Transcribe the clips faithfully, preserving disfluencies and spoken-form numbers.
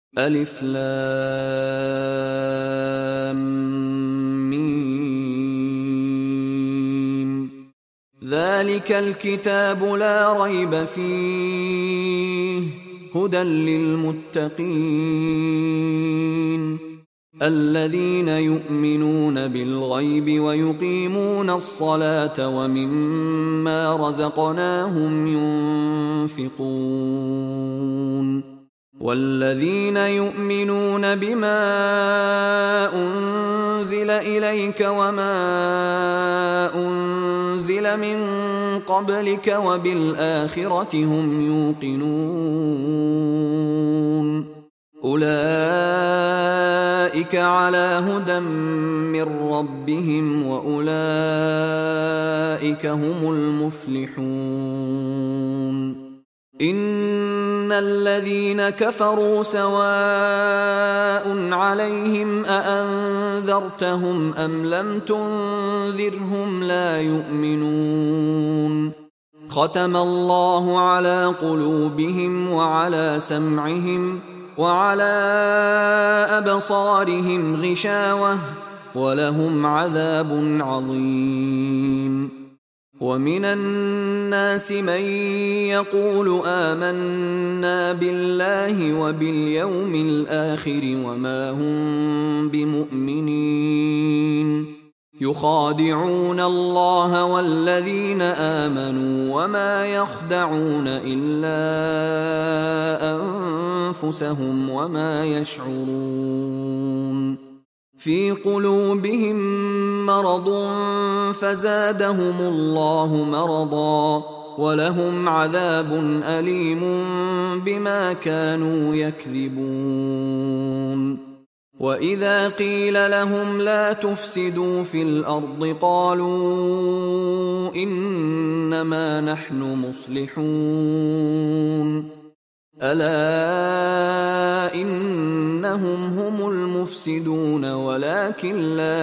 ألف لام ميم. ذلك الكتاب لا ريب فيه هدى للمتقين الذين يؤمنون بالغيب ويقيمون الصلاة ومما رزقناهم ينفقون والذين يؤمنون بما أنزل إليك وما أنزل من قبلك وبالآخرة هم يوقنون أولئك على هدى من ربهم وأولئك هم المفلحون إن الذين كفروا سواء عليهم أأنذرتهم أم لم تنذرهم لا يؤمنون ختم الله على قلوبهم وعلى سمعهم وعلى أبصارهم غشاوة ولهم عذاب عظيم ومن الناس من يقول آمنا بالله وباليوم الآخر وما هم بمؤمنين يخادعون الله والذين آمنوا وما يخدعون إلا أنفسهم وما يشعرون في قلوبهم مرض فزادهم الله مرضا ولهم عذاب أليم بما كانوا يكذبون وإذا قيل لهم لا تفسدوا في الأرض قالوا إنما نحن مصلحون ألا إنهم هم المفسدون ولكن لا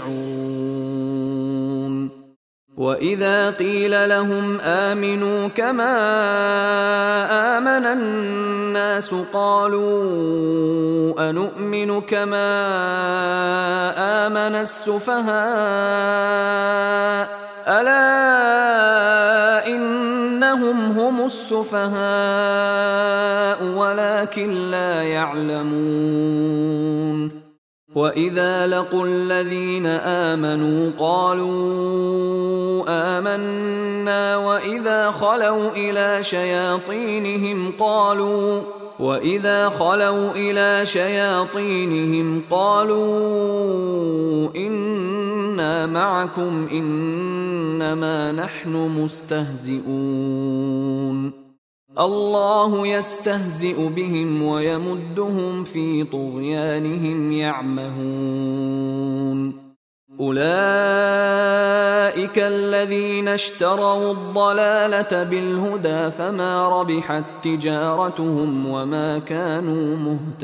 يشعرون وإذا قيل لهم آمنوا كما آمن الناس قالوا أنؤمن كما آمن السفهاء ألا إنهم هم السفهاء ولكن لا يعلمون وإذا لقوا الذين آمنوا قالوا آمنا وإذا خلوا إلى شياطينهم قالوا وإذا خلوا إلى شياطينهم قالوا إنا معكم إنما نحن مستهزئون الله يستهزئ بهم ويمدهم في طغيانهم يعمهون أولئك الذين اشتروا الضلالة بالهدى فما ربحت تجارتهم وما كانوا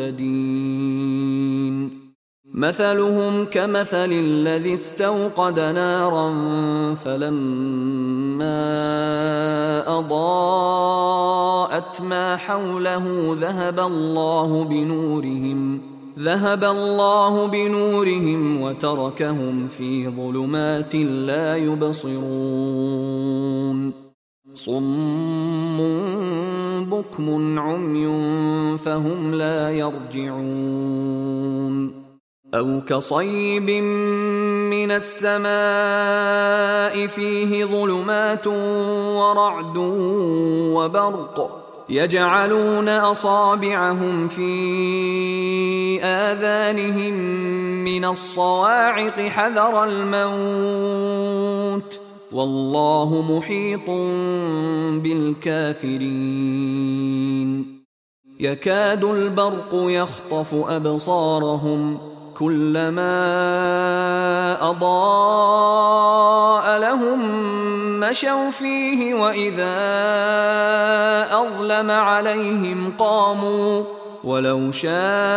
مهتدين مثلهم كمثل الذي استوقد نارا فلما أضاءت ما حوله ذهب الله بنورهم ذهب الله بنورهم وتركهم في ظلمات لا يبصرون صم بكم عمي فهم لا يرجعون أو كصيب من السماء فيه ظلمات ورعد وبرق يجعلون أصابعهم في آذانهم من الصواعق حذر الموت والله محيط بالكافرين يكاد البرق يخطف أبصارهم كلما أضاء لهم مشوا فيه وإذا أظلم عليهم قاموا ولو شاء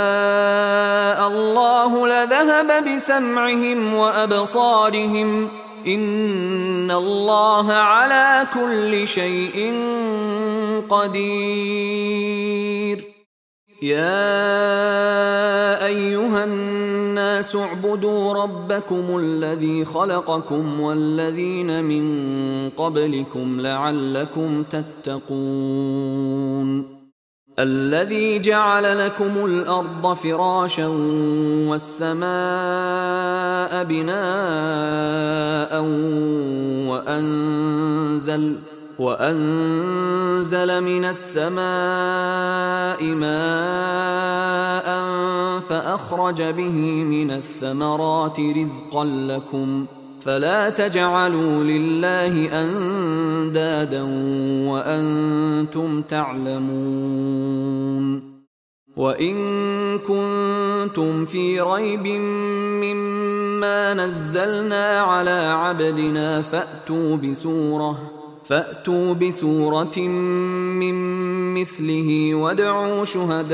الله لذهب بسمعهم وأبصارهم إن الله على كل شيء قدير يا أيها الناس اعبدوا ربكم الذي خلقكم والذين من قبلكم لعلكم تتقون الذي جعل لكم الأرض فراشا والسماء بناء وأنزل وأنزل من السماء ماء فأخرج به من الثمرات رزقا لكم فلا تجعلوا لله أندادا وأنتم تعلمون وإن كنتم في ريب مما نزلنا على عبدنا فأتوا بسورة فأتوا بسورة من مثله وادعوا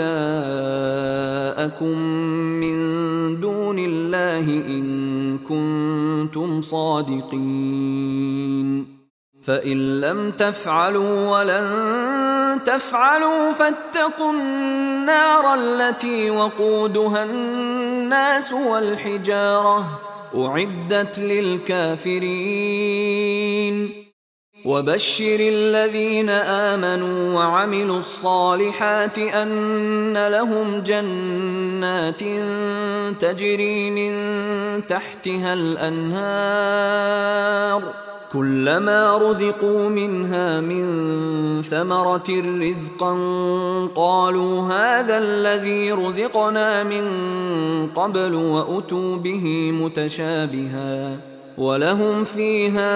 شهداءكم من دون الله إن كنتم صادقين فإن لم تفعلوا ولن تفعلوا فاتقوا النار التي وقودها الناس والحجارة أعدت للكافرين وبشر الذين آمنوا وعملوا الصالحات أن لهم جنات تجري من تحتها الأنهار كلما رزقوا منها من ثمرة رزقا قالوا هذا الذي رزقنا من قبل وأتوا به متشابها ولهم فيها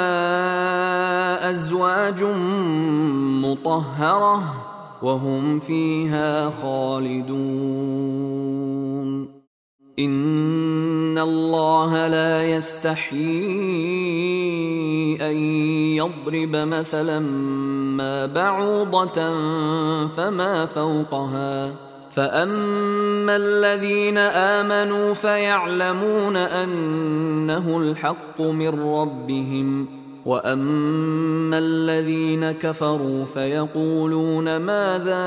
أزواج مطهرة وهم فيها خالدون إن الله لا يستحيي أن يضرب مثلا ما بعوضة فما فوقها فأما الذين آمنوا فيعلمون أنه الحق من ربهم وأما الذين كفروا فيقولون ماذا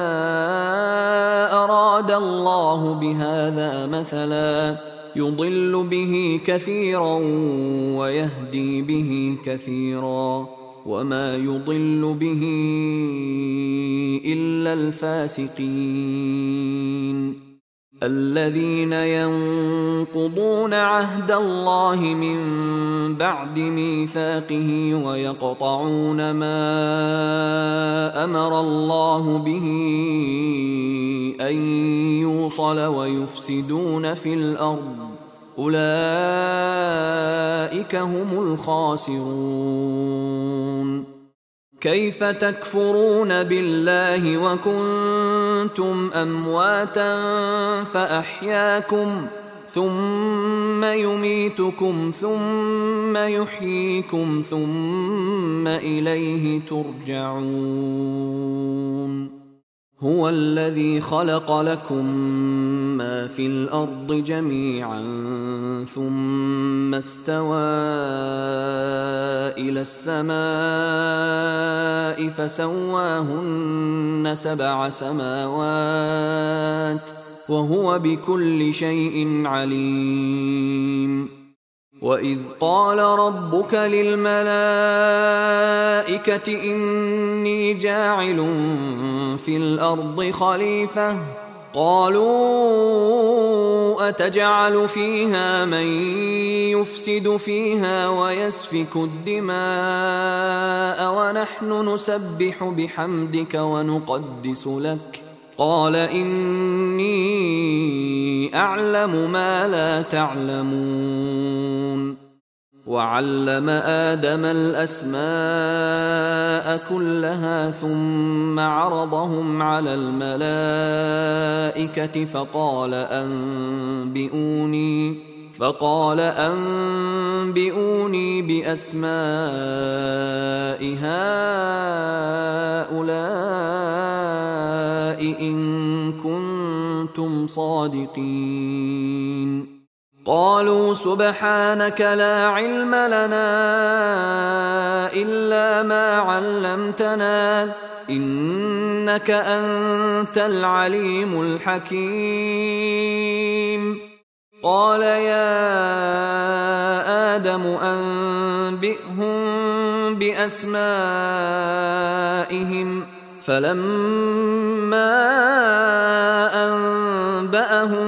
أراد الله بهذا مثلا يضل به كثيرا ويهدي به كثيرا وما يضل به إلا الفاسقين الذين ينقضون عهد الله من بعد ميثاقه ويقطعون ما أمر الله به أن يوصل ويفسدون في الأرض أولئك هم الخاسرون كيف تكفرون بالله وكنتم أمواتا فأحياكم ثم يميتكم ثم يحييكم ثم إليه ترجعون هو الذي خلق لكم ما في الأرض جميعا ثم استوى إلى السماء فسواهن سبع سماوات وهو بكل شيء عليم وإذ قال ربك للملائكة إني جاعل في الأرض خليفة قالوا أتجعل فيها من يفسد فيها ويسفك الدماء ونحن نسبح بحمدك ونقدس لك قال إني أعلم ما لا تعلمون وعلم آدم الأسماء كلها ثم عرضهم على الملائكة فقال أنبئوني فقال أنبئوني بأسماء هؤلاء إن كنتم صادقين قالوا سبحانك لا علم لنا إلا ما علمتنا إنك أنت العليم الحكيم. قال يا آدم أنبئهم بأسمائهم، فلما أنبأهم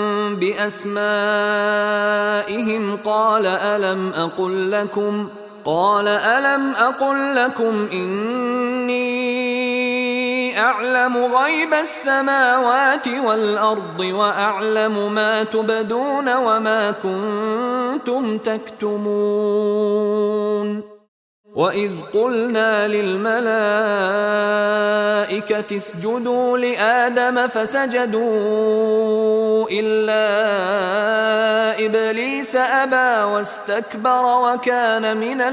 بأسمائهم قال ألم أقل لكم قال ألم أقل لكم إني أعلم غيب السماوات والأرض وأعلم ما تبدون وما كنتم تكتمون. وإذ قلنا للملائكة اسجدوا لآدم فسجدوا إلا إبليس أبى واستكبر وكان من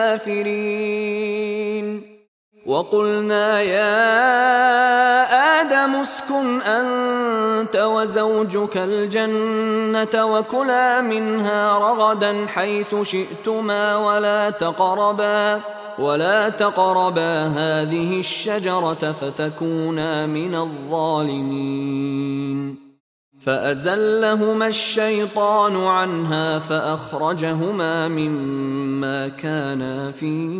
الكافرين. وقلنا يا آدم اسكن أنت وزوجك الجنة وكلا منها رغدا حيث شئتما ولا تقربا ولا تقربا هذه الشجرة فتكونا من الظالمين. فأزلهما الشيطان عنها فأخرجهما مما كانا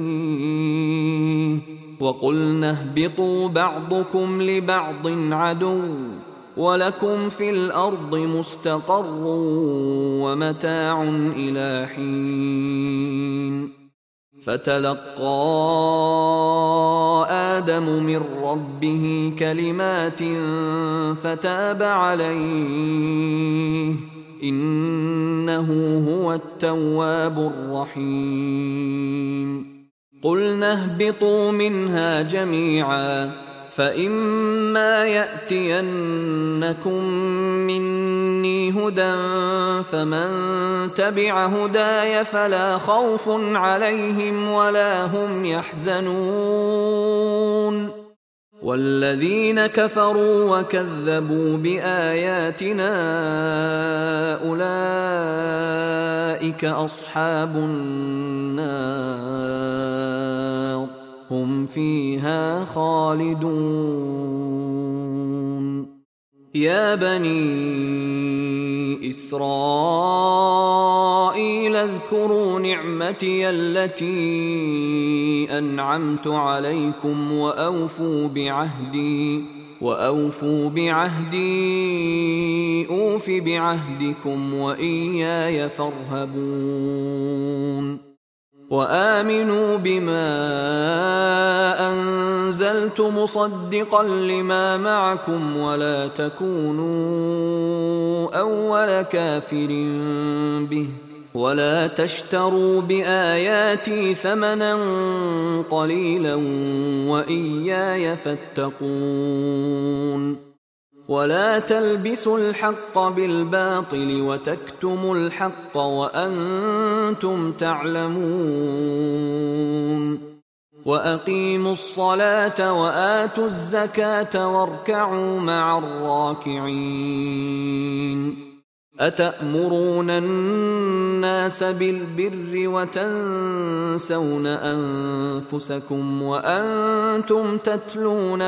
فيه وقلنا اهبطوا بعضكم لبعض عدو ولكم في الأرض مستقر ومتاع إلى حين. فتلقى آدم من ربه كلمات فتاب عليه إنه هو التواب الرحيم. قلنا اهبطوا منها جميعا فإما يأتينكم مني هدى فمن تبع هداي فلا خوف عليهم ولا هم يحزنون. والذين كفروا وكذبوا بآياتنا أولئك أصحاب النار هم فيها خالدون. يا بني إسرائيل اذكروا نعمتي التي أنعمت عليكم وأوفوا بعهدي وأوفوا بعهدي أوف بعهدكم وإياي فارهبون. وآمنوا بما أنزلت مصدقا لما معكم ولا تكونوا أول كافر به ولا تشتروا بآياتي ثمنا قليلا وإياي فاتقون. ولا تلبسوا الحق بالباطل وتكتموا الحق وأنتم تعلمون. وأقيموا الصلاة وآتوا الزكاة واركعوا مع الراكعين. أتأمرون الناس بالبر وتنسون أنفسكم وأنتم تتلون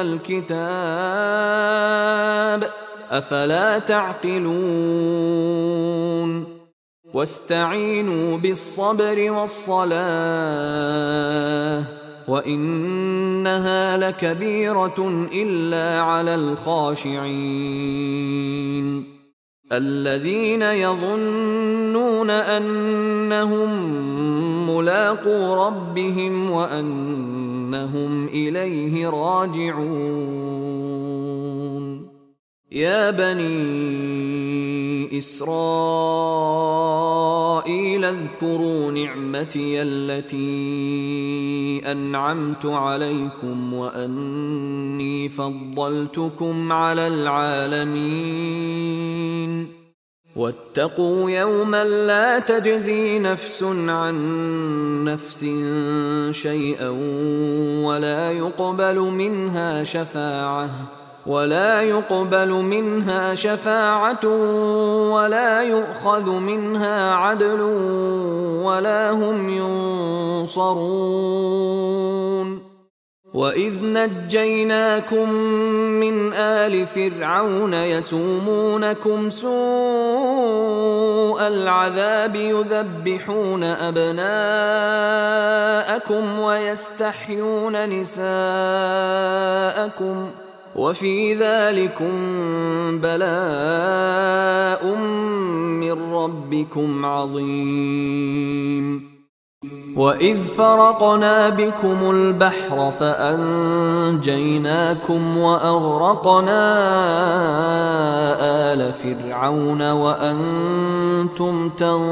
الكتاب أفلا تعقلون. واستعينوا بالصبر والصلاة وإنها لكبيرة إلا على الخاشعين الذين يظنون أنهم ملاقو ربهم وأنهم إليه راجعون. يا بني إسرائيل اذكروا نعمتي التي أنعمت عليكم وأني فضلتكم على العالمين. واتقوا يوما لا تجزي نفس عن نفس شيئا ولا يقبل منها شفاعة ولا يقبل منها شفاعة ولا يؤخذ منها عدل ولا هم ينصرون. وإذ نجيناكم من آل فرعون يسومونكم سوء العذاب يذبحون أبناءكم ويستحيون نساءكم وفي ذلكم بلاء من ربكم عظيم. وإذ فرقنا بكم البحر فأنجيناكم وأغرقنا آل فرعون وأنتم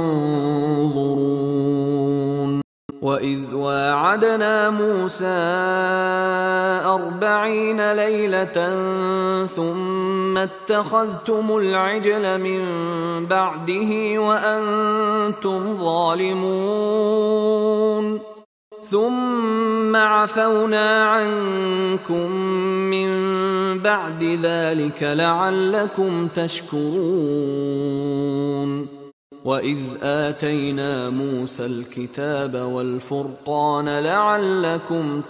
تنظرون. وإذ واعدنا موسى أربعين ليلة ثم اتخذتم العجل من بعده وأنتم ظالمون ثم عفونا عنكم من بعد ذلك لعلكم تشكرون. وإذ آتينا موسى الكتاب والفرقان لعلكم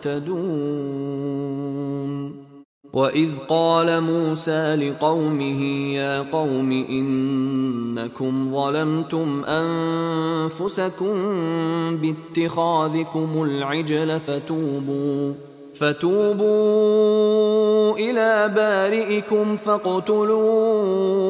تهتدون. وإذ قال موسى لقومه يا قوم إنكم ظلمتم أنفسكم باتخاذكم العجل فتوبوا فتوبوا إلى بارئكم فاقتلوا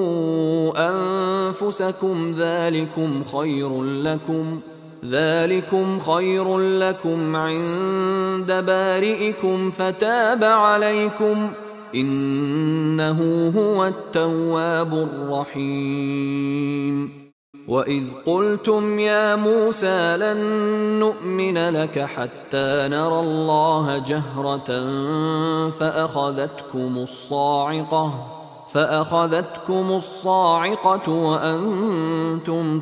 أنفسكم ذلكم خير لكم ذلكم خير لكم عند بارئكم فتاب عليكم إنه هو التواب الرحيم. وإذ قلتم يا موسى لن نؤمن لك حتى نرى الله جهرة فأخذتكم الصاعقة فأخذتكم الصاعقة وأنتم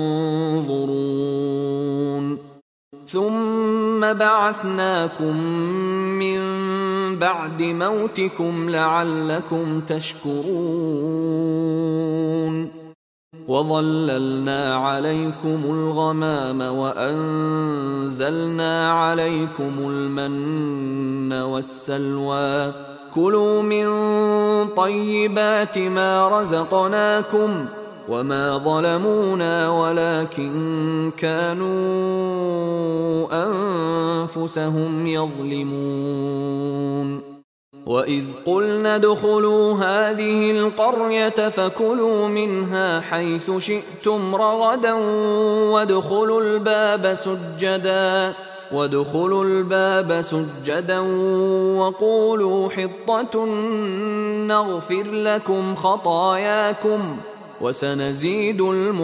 تنظرون ثم بعثناكم من بعد موتكم لعلكم تشكرون. وظللنا عليكم الغمام وأنزلنا عليكم المن والسلوى كلوا من طيبات ما رزقناكم وما ظلمونا ولكن كانوا أنفسهم يظلمون. وإذ قلنا ادخلوا هذه القرية فكلوا منها حيث شئتم رغدا وادخلوا الباب سجدا وادخلوا الباب سجدا وقولوا حطة نغفر لكم خطاياكم وسنزيد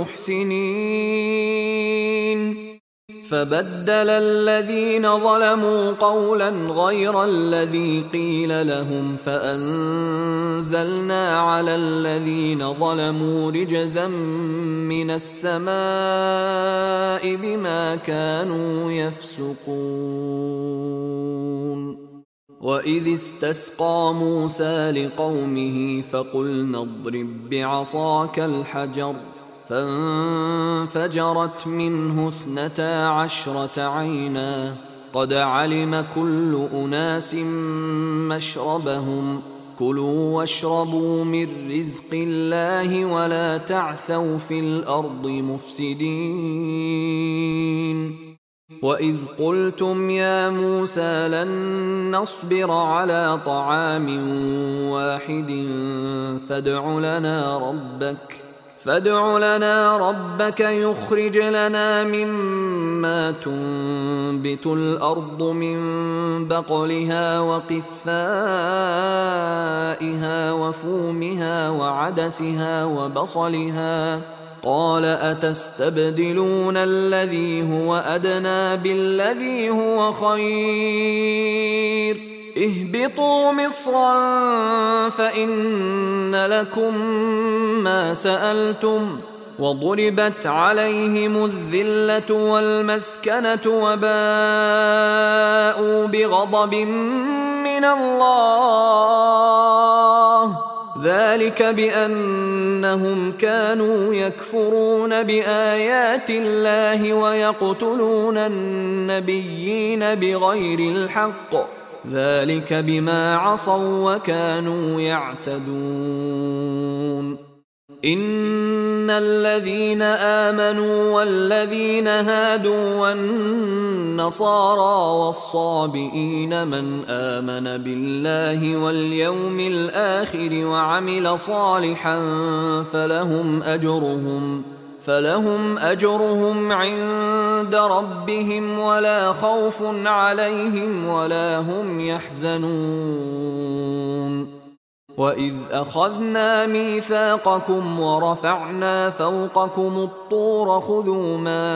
المحسنين. فبدل الذين ظلموا قولا غير الذي قيل لهم فأنزلنا على الذين ظلموا رجزا من السماء بما كانوا يفسقون. وإذ استسقى موسى لقومه فقلنا اضرب بعصاك الحجر فانفجرت منه اثنتا عشرة عينا قد علم كل أناس مشربهم كلوا واشربوا من رزق الله ولا تعثوا في الأرض مفسدين. وإذ قلتم يا موسى لن نصبر على طعام واحد فادع لنا ربك فادع لنا ربك يخرج لنا مما تنبت الأرض من بقلها وقثائها وفومها وعدسها وبصلها قال أتستبدلون الذي هو أدنى بالذي هو خير اهبطوا مصرا فإن لكم ما سألتم وضربت عليهم الذلة والمسكنة وباءوا بغضب من الله ذلك بأنهم كانوا يكفرون بآيات الله ويقتلون النبيين بغير الحق ذلك بما عصوا وكانوا يعتدون. إن الذين آمنوا والذين هادوا والنصارى والصابئين من آمن بالله واليوم الآخر وعمل صالحا فلهم أجرهم فلهم أجرهم عند ربهم ولا خوف عليهم ولا هم يحزنون. وإذ أخذنا ميثاقكم ورفعنا فوقكم الطور خذوا ما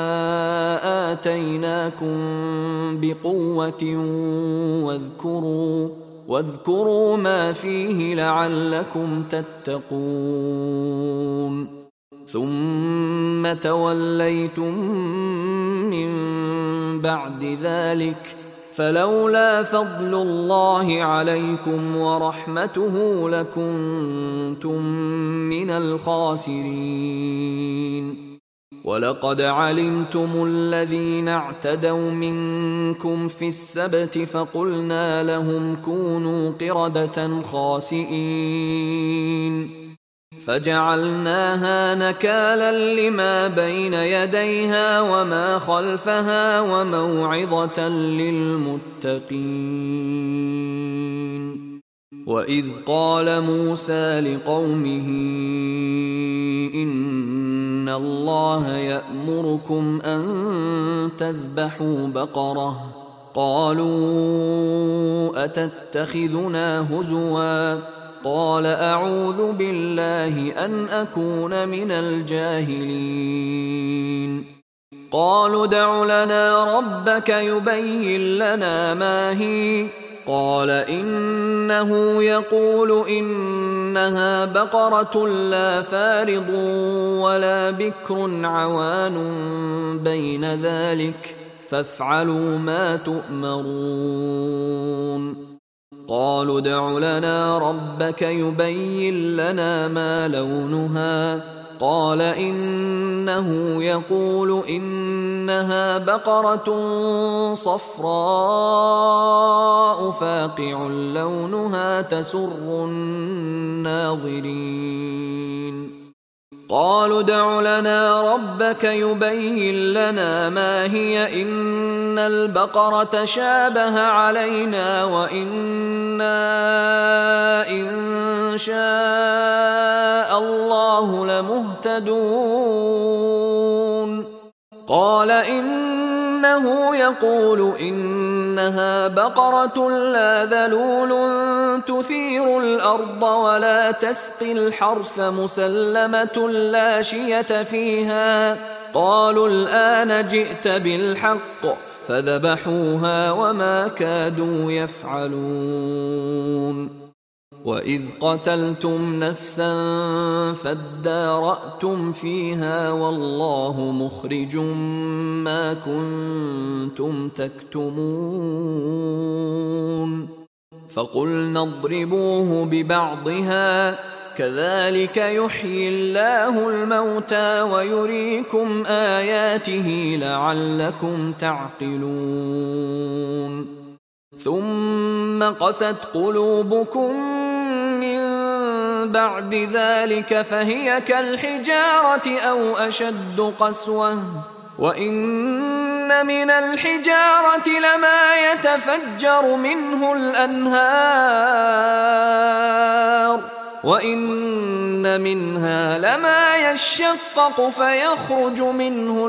آتيناكم بقوة واذكروا واذكروا ما فيه لعلكم تتقون. ثم توليتم من بعد ذلك فلولا فضل الله عليكم ورحمته لكنتم من الخاسرين. ولقد علمتم الذين اعتدوا منكم في السبت فقلنا لهم كونوا قردة خاسئين فجعلناها نكالا لما بين يديها وما خلفها وموعظة للمتقين. وإذ قال موسى لقومه إن الله يأمركم أن تذبحوا بقرة قالوا أتتخذنا هزوا قال أعوذ بالله أن أكون من الجاهلين. قالوا ادع لنا ربك يبين لنا ما هي قال إنه يقول إنها بقرة لا فارض ولا بكر عوان بين ذلك فافعلوا ما تؤمرون. قالوا ادع لنا ربك يبين لنا ما لونها قال إنه يقول إنها بقرة صفراء فاقع لونها تسر الناظرين. قالوا ادع لنا ربك يبين لنا ما هي إن البقرة شابه علينا وإنا إن شاء الله لمهتدون. قال إنه يقول إنها بقرة لا ذلول تثير الأرض ولا تسقي الحرث مسلمة لا شية فيها. قالوا الآن جئت بالحق فذبحوها وما كادوا يفعلون. وإذ قتلتم نفسا فادارأتم فيها والله مخرج ما كنتم تكتمون. فقلنا اضربوه ببعضها كذلك يحيي الله الموتى ويريكم آياته لعلكم تعقلون. ثم قست قلوبكم من بعد ذلك فهي كالحجارة أو أشد قسوة وإن من الحجارة لما يتفجر منه الأنهار وإن منها لما يشقق فيخرج منه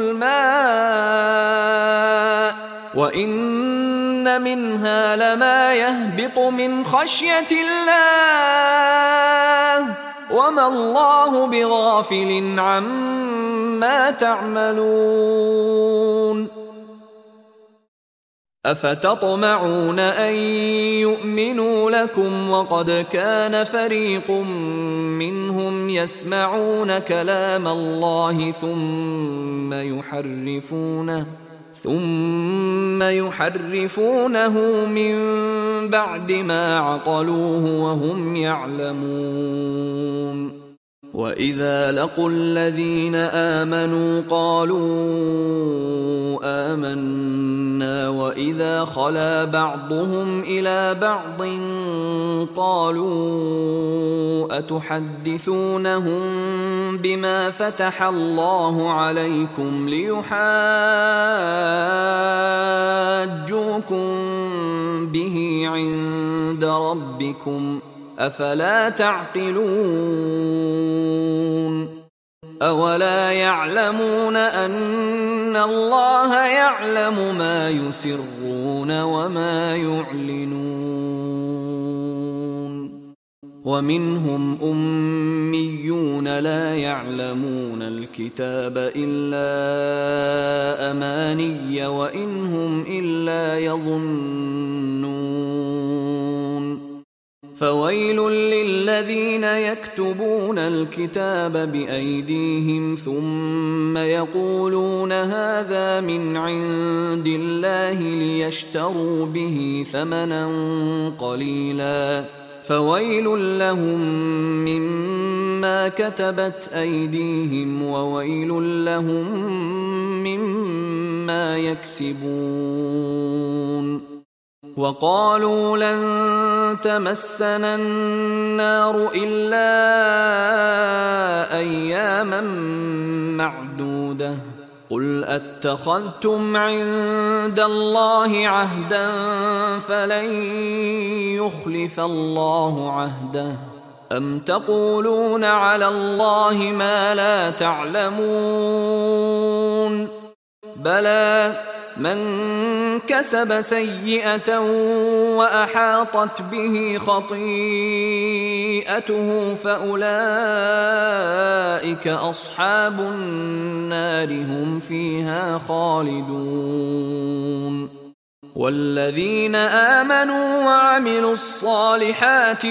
الماء وإن منها لما يهبط من خشية الله وما الله بغافل عما تعملون. أفتطمعون أن يؤمنوا لكم وقد كان فريق منهم يسمعون كلام الله ثم يحرفونه ثم يحرفونه من بعد ما عقلوه وهم يعلمون. وإذا لقوا الذين آمنوا قالوا آمنا وإذا خلا بعضهم إلى بعض قالوا أتحدثونهم بما فتح الله عليكم ليحاجوكم به عند ربكم أفلا تعقلون أولا يعلمون أن الله يعلم ما يسرون وما يعلنون ومنهم أميون لا يعلمون الكتاب إلا أماني وإن هم إلا يظنون فويل للذين يكتبون الكتاب بأيديهم ثم يقولون هذا من عند الله ليشتروا به ثمنا قليلا فويل لهم مما كتبت أيديهم وويل لهم مما يكسبون وقالوا لن تمسنا النار إلا أياما معدودة قل أتخذتم عند الله عهدا فلن يخلف الله عهده أم تقولون على الله ما لا تعلمون بلى من كسب سيئة وأحاطت به خطيئته فأولئك أصحاب النار هم فيها خالدون والذين آمنوا وعملوا الصالحات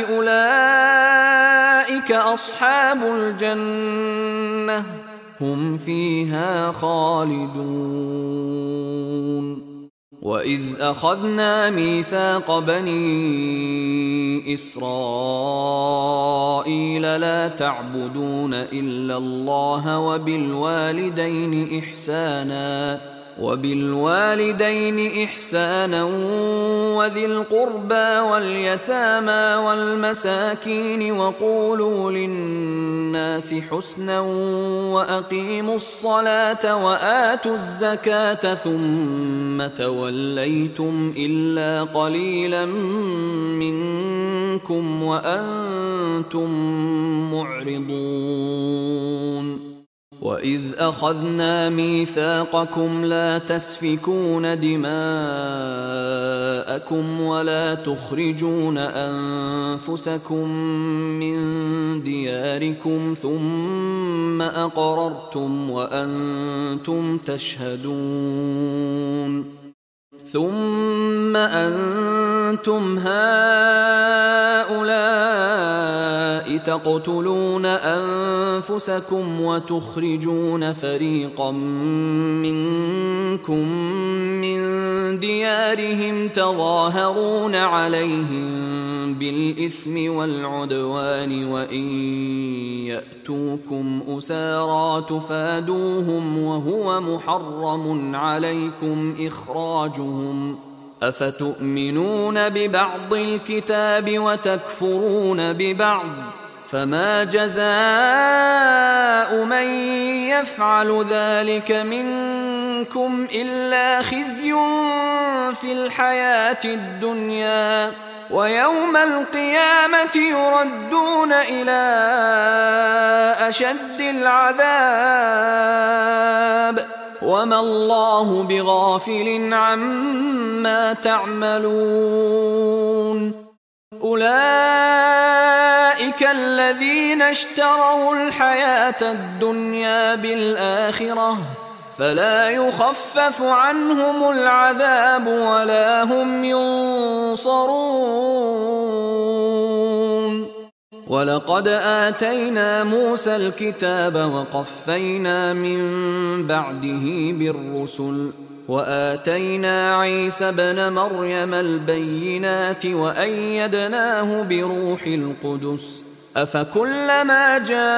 أولئك أصحاب الجنة هم فيها خالدون وإذ أخذنا ميثاق بني إسرائيل لا تعبدون إلا الله وبالوالدين إحسانا وبالوالدين إحسانا وذي القربى واليتامى والمساكين وقولوا للناس حسنا وأقيموا الصلاة وآتوا الزكاة ثم توليتم إلا قليلا منكم وأنتم معرضون وإذ أخذنا ميثاقكم لا تسفكون دماءكم ولا تخرجون أنفسكم من دياركم ثم أقررتم وأنتم تشهدون ثم أنتم هؤلاء تقتلون أنفسكم وتخرجون فريقا منكم من ديارهم تظاهرون عليهم بالإثم والعدوان وإن يأتوكم أسارى تفادوهم وهو محرم عليكم إخراجهم أفتؤمنون ببعض الكتاب وتكفرون ببعض فما جزاء من يفعل ذلك منكم إلا خزي في الحياة الدنيا ويوم القيامة يردون إلى أشد العذاب وما الله بغافل عما تعملون أولئك الذين اشتروا الحياة الدنيا بالآخرة فلا يخفف عنهم العذاب ولا هم ينصرون ولقد آتينا موسى الكتاب وقفينا من بعده بالرسل وآتينا عيسى ابن مريم البينات وأيدناه بروح القدس أفكلما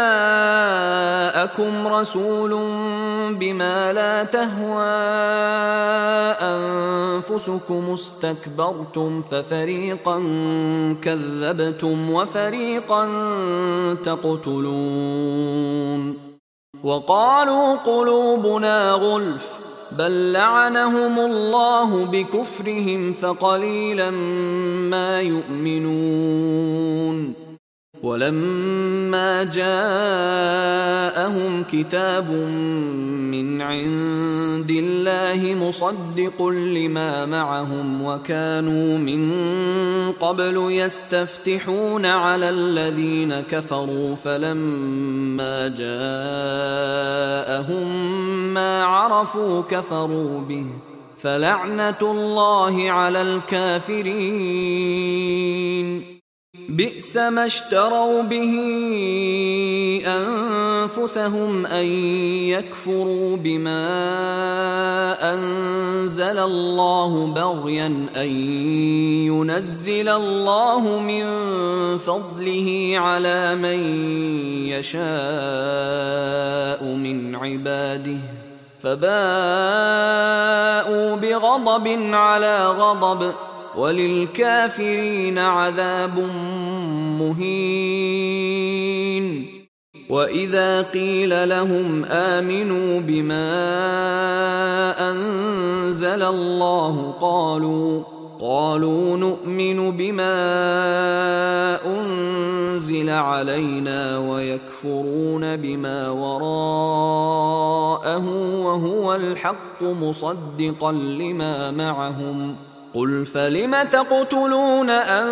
جاءكم رسول بما لا تهوى أنفسكم استكبرتم ففريقا كذبتم وفريقا تقتلون وقالوا قلوبنا غلف بل لعنهم الله بكفرهم فقليلا ما يؤمنون ولما جاءهم كتاب من عند الله مصدق لما معهم وكانوا من قبل يستفتحون على الذين كفروا فلما جاءهم ما عرفوا كفروا به فلعنة الله على الكافرين بئس ما اشتروا به أنفسهم أن يكفروا بما أنزل الله بغيا أن ينزل الله من فضله على من يشاء من عباده فباءوا بغضب على غضب وللكافرين عذاب مهين وإذا قيل لهم آمنوا بما أنزل الله قالوا قالوا نؤمن بما أنزل علينا ويكفرون بما وراءه وهو الحق مصدقا لما معهم قل فلم تقتلون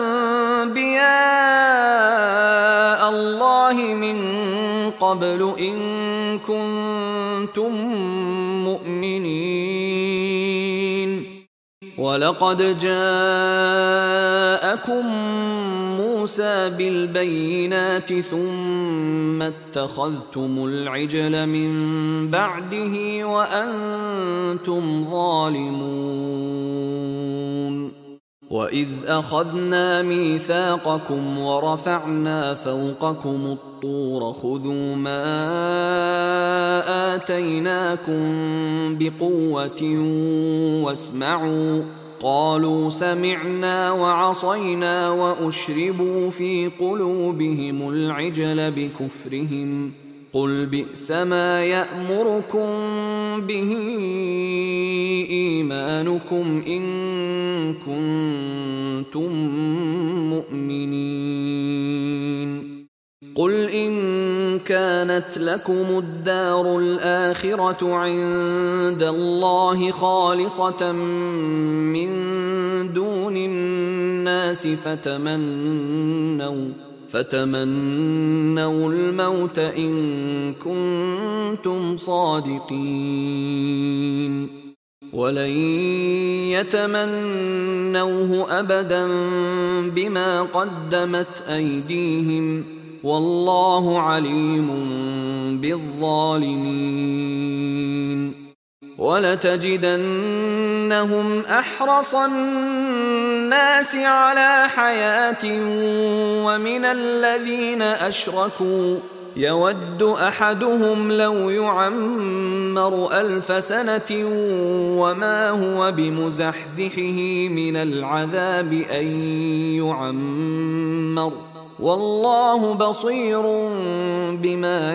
أنبياء الله من قبل إن كنتم مؤمنين ولقد جاءكم موسى بالبينات ثم اتخذتم العجل من بعده وأنتم ظالمون وإذ أخذنا ميثاقكم ورفعنا فوقكم الطور خذوا ما آتيناكم بقوة واسمعوا قالوا سمعنا وعصينا وأشربوا في قلوبهم العجل بكفرهم قل بئس ما يأمركم به إيمانكم إن كنتم مؤمنين قل إن كانت لكم الدار الآخرة عند الله خالصة من دون الناس فتمنوا فتمنوا الموت إن كنتم صادقين ولن يتمنوه أبدا بما قدمت أيديهم والله عليم بالظالمين ولتجدنهم أحرص الناس على حياة ومن الذين أشركوا يود أحدهم لو يعمر ألف سنة وما هو بمزحزحه من العذاب أن يعمر والله بصير بما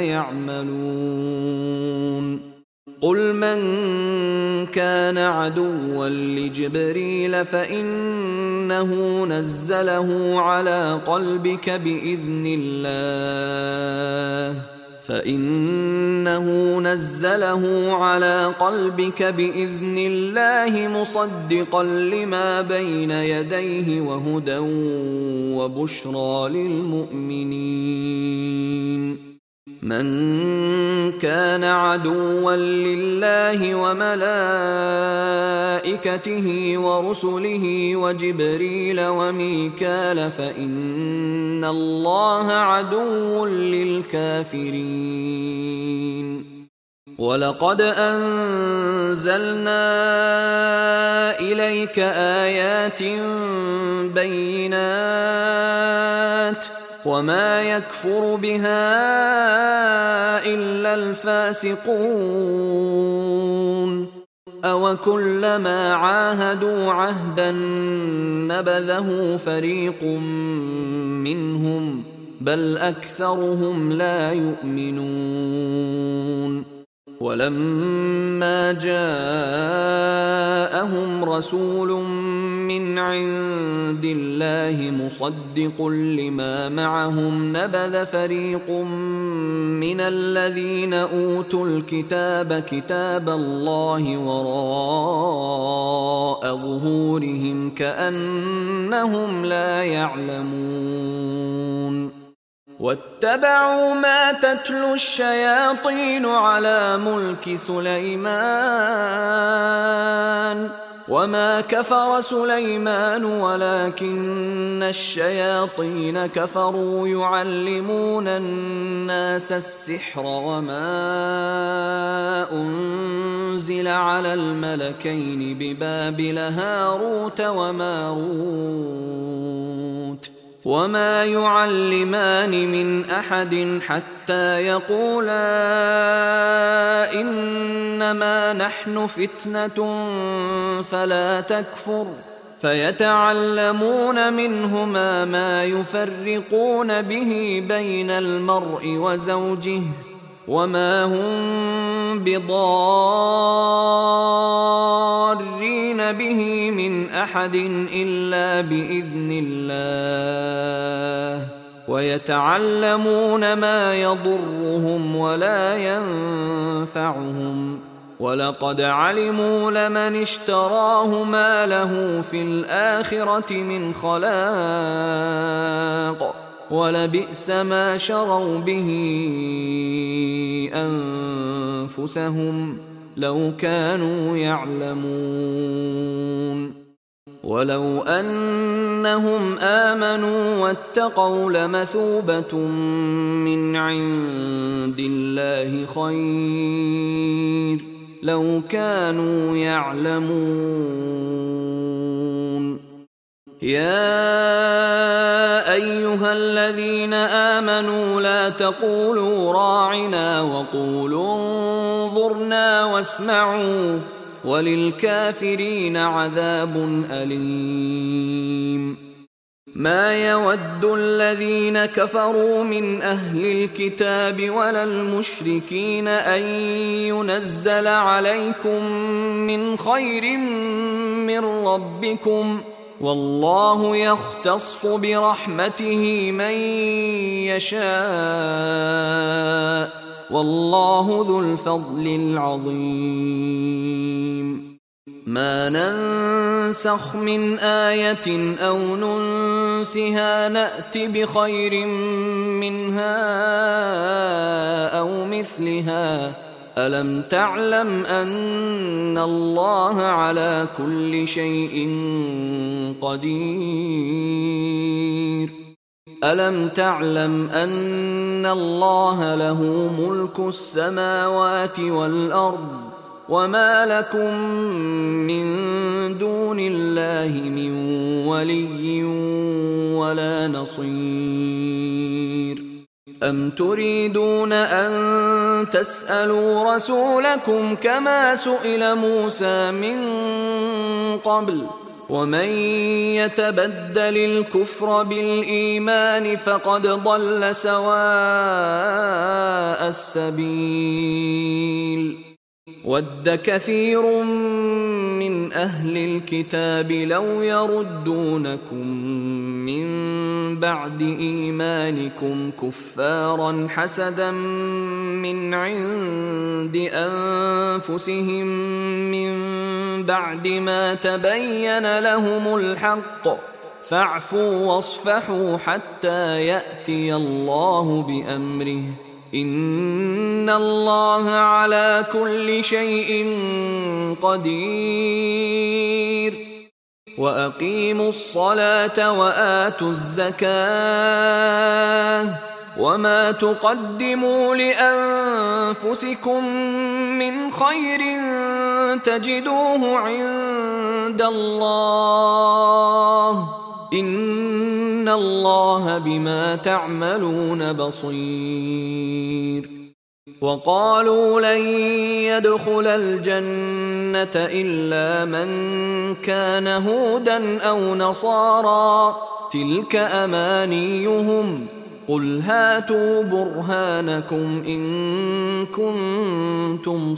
يعملون قل من كان عدوا لجبريل فإنه نزله على قلبك بإذن الله فإنه نزله على قلبك بإذن الله مصدقا لما بين يديه وهدى وبشرى للمؤمنين من كان عدوا لله وملائكته ورسله وجبريل وميكال فإن الله عدو للكافرين ولقد أنزلنا إليك آيات بينات وما يكفر بها إلا الفاسقون أوكلما عاهدوا عهدا نبذه فريق منهم بل أكثرهم لا يؤمنون ولما جاءهم رسول من عند الله مصدق لما معهم نبذ فريق من الذين أوتوا الكتاب كتاب الله وراء ظهورهم كأنهم لا يعلمون واتبعوا ما تتلو الشياطين على ملك سليمان وما كفر سليمان ولكن الشياطين كفروا يعلمون الناس السحر وما أنزل على الملكين ببابل هاروت وماروت وما يعلمان من أحد حتى يقولا إنما نحن فتنة فلا تكفر فيتعلمون منهما ما يفرقون به بين المرء وزوجه وما هم بضارين به من أحد إلا بإذن الله ويتعلمون ما يضرهم ولا ينفعهم ولقد علموا لمن اشتراه ما له في الآخرة من خلاق ولبئس ما شروا به أنفسهم لو كانوا يعلمون ولو أنهم آمنوا واتقوا لمثوبة من عند الله خير لو كانوا يعلمون يا أيها الذين آمنوا لا تقولوا راعنا وقولوا انظرنا واسمعوا وللكافرين عذاب أليم ما يود الذين كفروا من أهل الكتاب ولا المشركين أن ينزل عليكم من خير من ربكم والله يختص برحمته من يشاء والله ذو الفضل العظيم ما ننسخ من آية أو ننسها نأت بخير منها أو مثلها ألم تعلم أن الله على كل شيء قدير ألم تعلم أن الله له ملك السماوات والأرض وما لكم من دون الله من ولي ولا نصير أم تريدون أن تسألوا رسولكم كما سئل موسى من قبل ومن يتبدل الكفر بالإيمان فقد ضل سواء السبيل ود كثير من أهل الكتاب لو يردونكم من بعد إيمانكم كفارا حسدا من عند أنفسهم من بعد ما تبين لهم الحق فاعفوا واصفحوا حتى يأتي الله بأمره إن الله على كل شيء قدير وأقيموا الصلاة وآتوا الزكاة وما تقدموا لأنفسكم من خير تجدوه عند الله إن الله بما تعملون بصير. وقالوا لن يدخل الجنة إلا من كان هودا أو نصارى تلك أمانيهم قل هاتوا برهانكم إن كنتم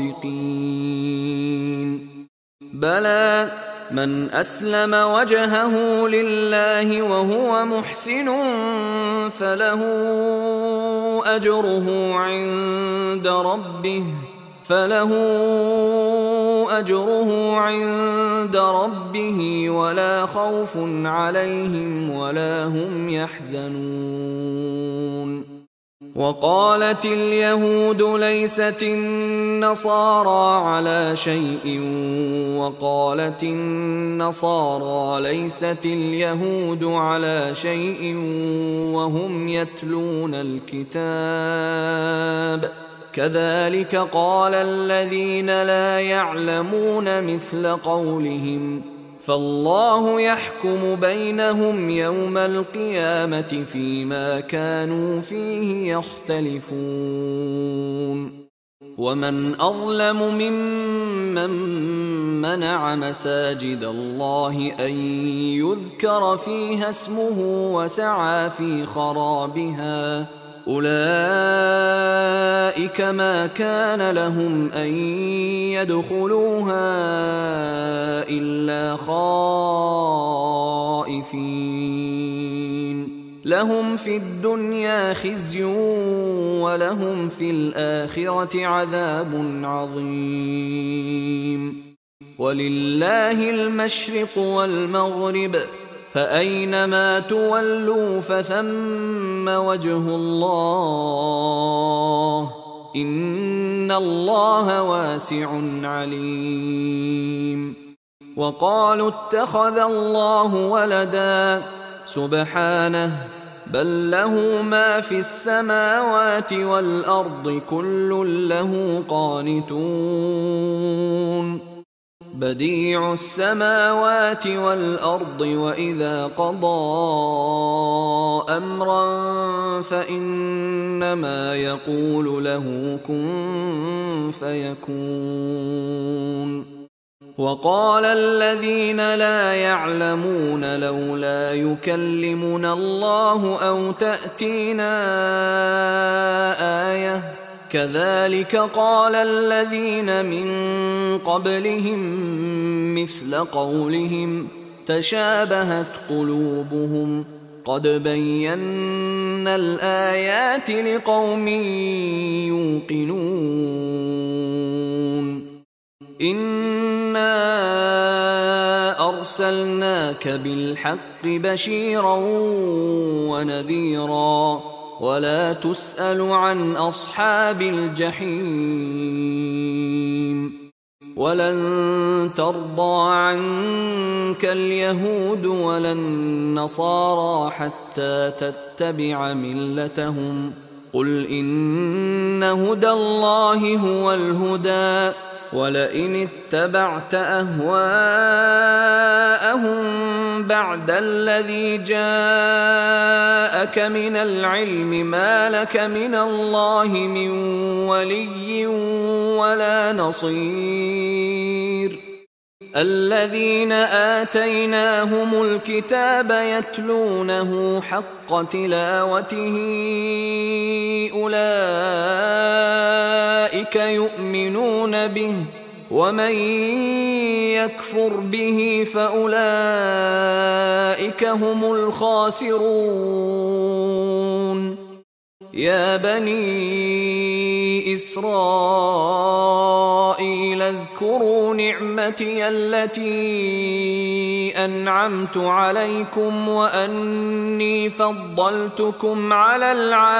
صادقين. بلى من أسلم وجهه لله وهو محسن فله أجره عند ربه فله أجره عند ربه ولا خوف عليهم ولا هم يحزنون. وقالت اليهود ليست النصارى على شيء وقالت النصارى ليست اليهود على شيء وهم يتلون الكتاب كذلك قال الذين لا يعلمون مثل قولهم فالله يحكم بينهم يوم القيامة فيما كانوا فيه يختلفون. ومن أظلم ممن منع مساجد الله أن يذكر فيها اسمه وسعى في خرابها أولئك ما كان لهم أن يدخلوها إلا خائفين لهم في الدنيا خزي ولهم في الآخرة عذاب عظيم. ولله المشرق والمغرب فأينما تولوا فثم وجه الله إن الله واسع عليم. وقالوا اتخذ الله ولدا سبحانه بل له ما في السماوات والأرض كل له قانتون بديع السماوات والأرض وإذا قضى أمرا فإنما يقول له كن فيكون. وقال الذين لا يعلمون لولا يكلمنا الله أو تأتينا آية كذلك قال الذين من قبلهم مثل قولهم تشابهت قلوبهم قد بينا الآيات لقوم يوقنون. إنا أرسلناك بالحق بشيرا ونذيرا ولا تسأل عن أصحاب الجحيم. ولن ترضى عنك اليهود ولا النصارى حتى تتبع ملتهم قل إن هدى الله هو الهدى ولئن اتبعت أهواءهم بعد الذي جاءك من العلم ما لك من الله من ولي ولا نصير. الذين آتيناهم الكتاب يتلونه حق تلاوته أولئك يؤمنون به ومن يكفر به فأولئك هم الخاسرون. يا بني إسرائيل اذكروا نعمتي التي أنعمت عليكم وأني فضلتكم على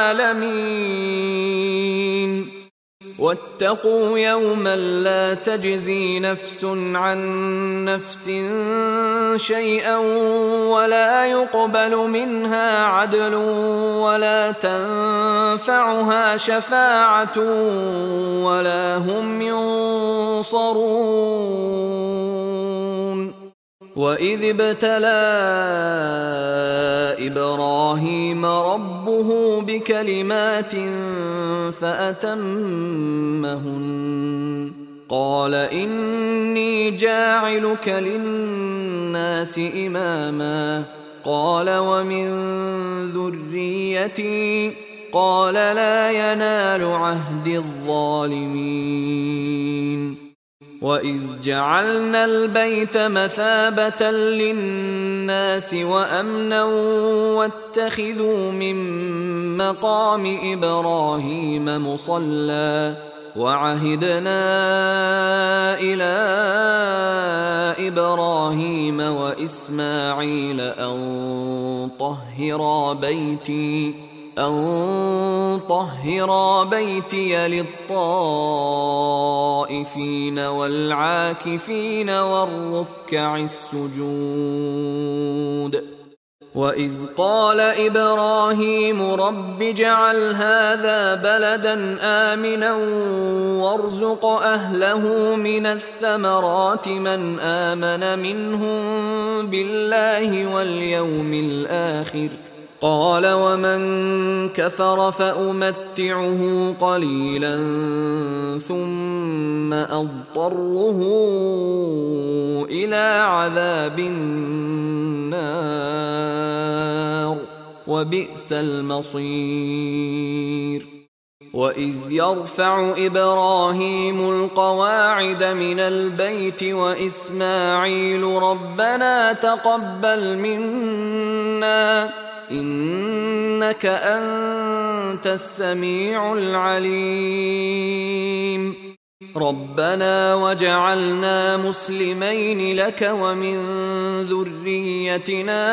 العالمين. واتقوا يوما لا تجزي نفس عن نفس شيئا ولا يقبل منها عدل ولا تنفعها شفاعة ولا هم ينصرون. وإذ ابتلى إبراهيم ربه بكلمات فأتمهن قال إني جاعلك للناس إماما قال ومن ذريتي قال لا ينال عهد الظالمين وإذ جعلنا البيت مثابة للناس وأمنا واتخذوا من مقام إبراهيم مصلى وعهدنا إلى إبراهيم وإسماعيل أن طهرا بيتي أن طهرا بيتي للطائفين والعاكفين والركع السجود وإذ قال إبراهيم رب اجعل هذا بلدا آمنا وارزق أهله من الثمرات من آمن منهم بالله واليوم الآخر قال ومن كفر فأمتعه قليلا ثم أضطره إلى عذاب النار وبئس المصير وإذ يرفع إبراهيم القواعد من البيت وإسماعيل ربنا تقبل منا إنك أنت السميع العليم ربنا وجعلنا مسلمين لك ومن ذريتنا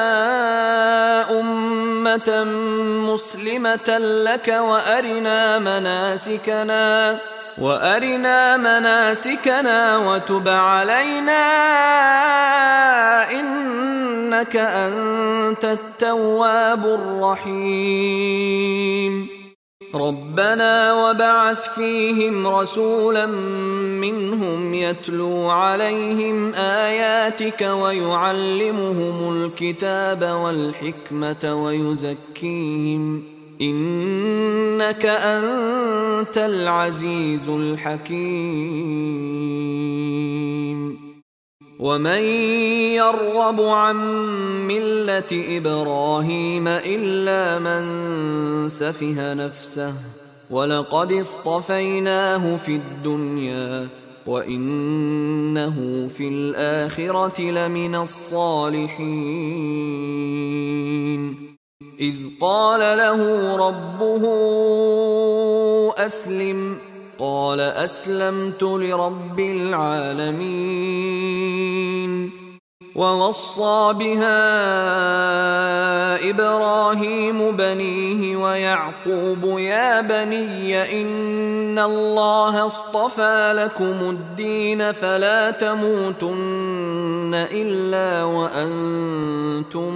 أمة مسلمة لك وأرنا مناسكنا وأرنا مناسكنا وتب علينا إنك أنت التواب الرحيم ربنا وبعث فيهم رسولا منهم يتلو عليهم آياتك ويعلمهم الكتاب والحكمة ويزكيهم إنك أنت العزيز الحكيم ومن يرغب عن ملة إبراهيم إلا من سفه نفسه ولقد اصطفيناه في الدنيا وإنه في الآخرة لمن الصالحين إذ قال له ربه أسلم قال أسلمت لرب العالمين ووصى بها إبراهيم بنيه ويعقوب يا بني إن الله اصطفى لكم الدين فلا تموتن إلا وأنتم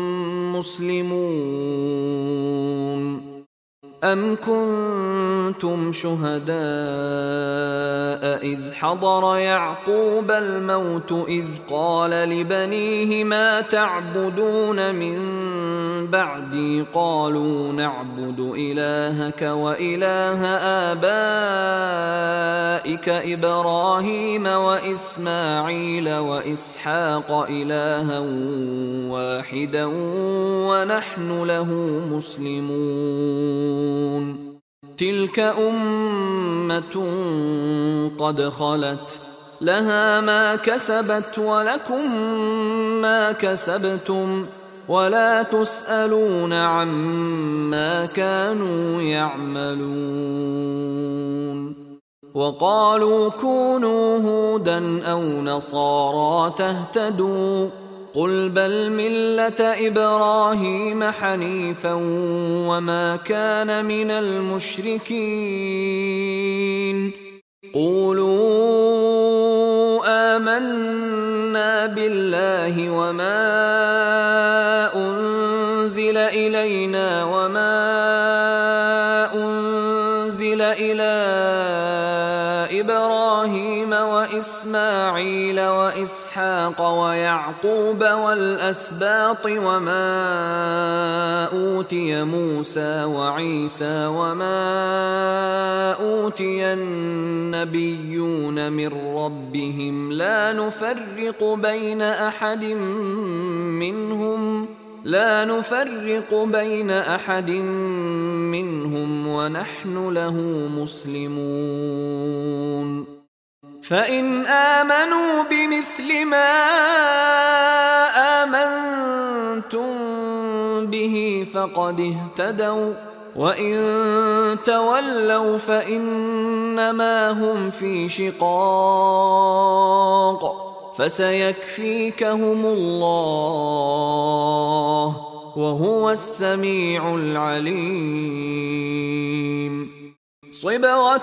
مسلمون أم كنتم شهداء إذ حضر يعقوب الموت إذ قال لبنيه ما تعبدون من بعدي قالوا نعبد إلهك وإله آبائك إبراهيم وإسماعيل وإسحاق إلها واحدا ونحن له مسلمون تلك أمة قد خلت لها ما كسبت ولكم ما كسبتم ولا تسألون عما كانوا يعملون وقالوا كونوا هودا أو نصارى تهتدوا قل بل ملة إبراهيم حنيفا وما كان من المشركين قولوا آمنا بالله وما أنزل إلينا وما أنزل إلى إبراهيم وإسماعيل وإسحاق وإسحاق ويعقوب والأسباط وما أوتي موسى وعيسى وما أوتي النبيون من ربهم لا نفرق بين أحد منهم لا نفرق بين أحد منهم ونحن له مسلمون فإن آمنوا بمثل ما آمنتم به فقد اهتدوا وإن تولوا فإنما هم في شقاق فسيكفيكهم الله وهو السميع العليم صبغة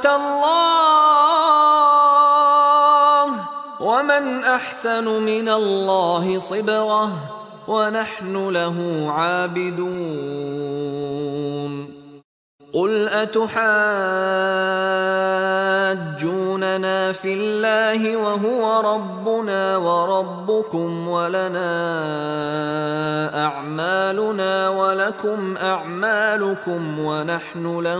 الله ومن أحسن من الله صبغة ونحن له عابدون قل أتحاجوننا في الله وهو ربنا وربكم ولنا أعمالنا ولكم أعمالكم ونحن له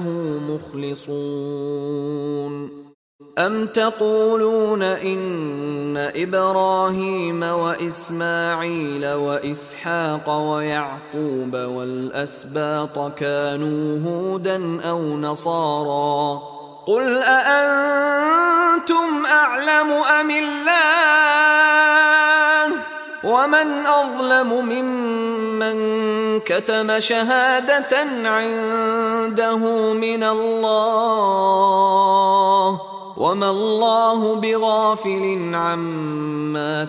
مخلصون أم تقولون إن إبراهيم وإسماعيل وإسحاق ويعقوب والأسباط كانوا هودا أو نصارى قل أأنتم أعلم أم الله ومن أظلم ممن كتم شهادة عنده من الله وما الله بغافل عما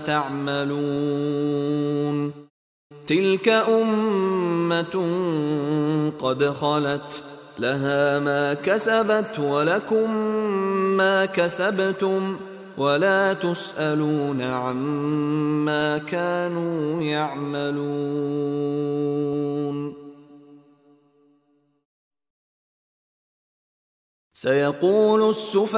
تعملون تلك أمة قد خلت لها ما كسبت ولكم ما كسبتم ولا تسألون عما كانوا يعملون سيقول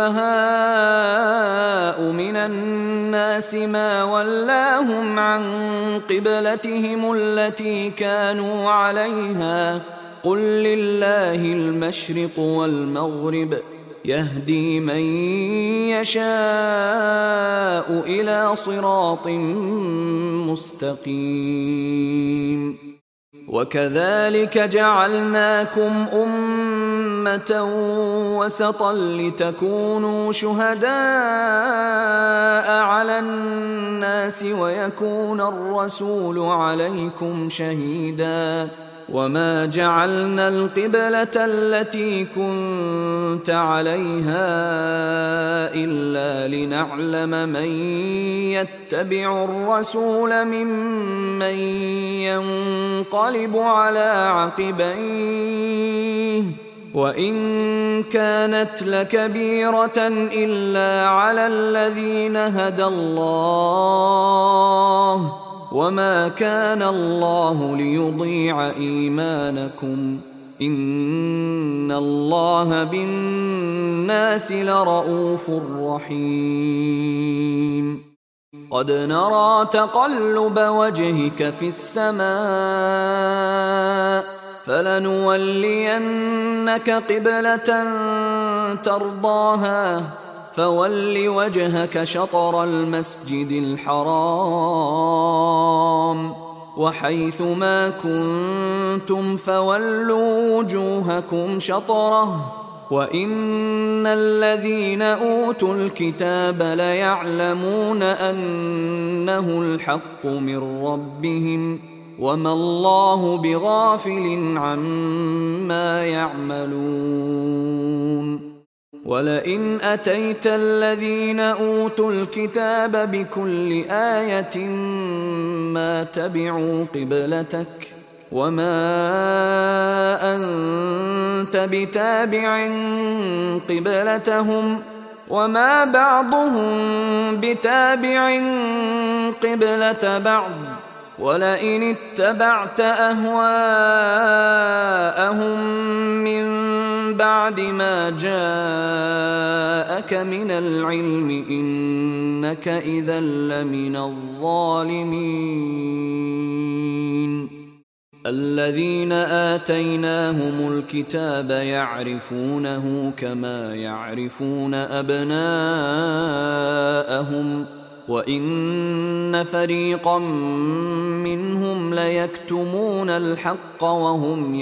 السفهاء من الناس ما ولاهم عن قبلتهم التي كانوا عليها قل لله المشرق والمغرب يهدي من يشاء إلى صراط مستقيم وكذلك جعلناكم أمة وسطا لتكونوا شهداء على الناس ويكون الرسول عليكم شهيدا وما جعلنا القبلة التي كنت عليها إلا لنعلم من يتبع الرسول ممن ينقلب على عقبيه وإن كانت لكبيرة إلا على الذين هدى الله وما كان الله ليضيع إيمانكم إن الله بالناس لرؤوف رحيم قد نرى تقلب وجهك في السماء فلنولينك قبلة ترضاها فول وجهك شطر المسجد الحرام وحيث ما كنتم فولوا وجوهكم شطره وإن الذين أوتوا الكتاب ليعلمون أنه الحق من ربهم وما الله بغافل عما يعملون ولئن أتيت الذين أوتوا الكتاب بكل آية ما تبعوا قبلتك وما أنت بتابع قبلتهم وما بعضهم بتابع قبلة بعض ولئن اتبعت أهواءهم من بعد بعد ما جاءك من العلم إنك إذا لمن الظالمين. الذين آتيناهم الكتاب يعرفونه كما يعرفون أبناءهم وإن فريقا منهم ليكتمون الحق وهم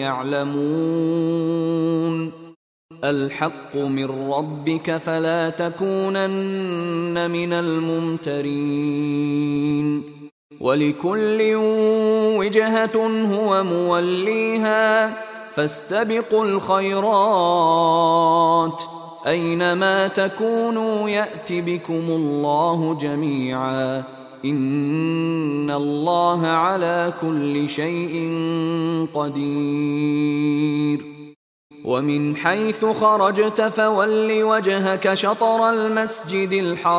يعلمون. الحق من ربك فلا تكونن من الممترين. ولكل وجهة هو موليها فاستبقوا الخيرات أينما تكونوا يأت بكم الله جميعا إن الله على كل شيء قدير. ومن حيث خرجت فول وجهك شطر المسجد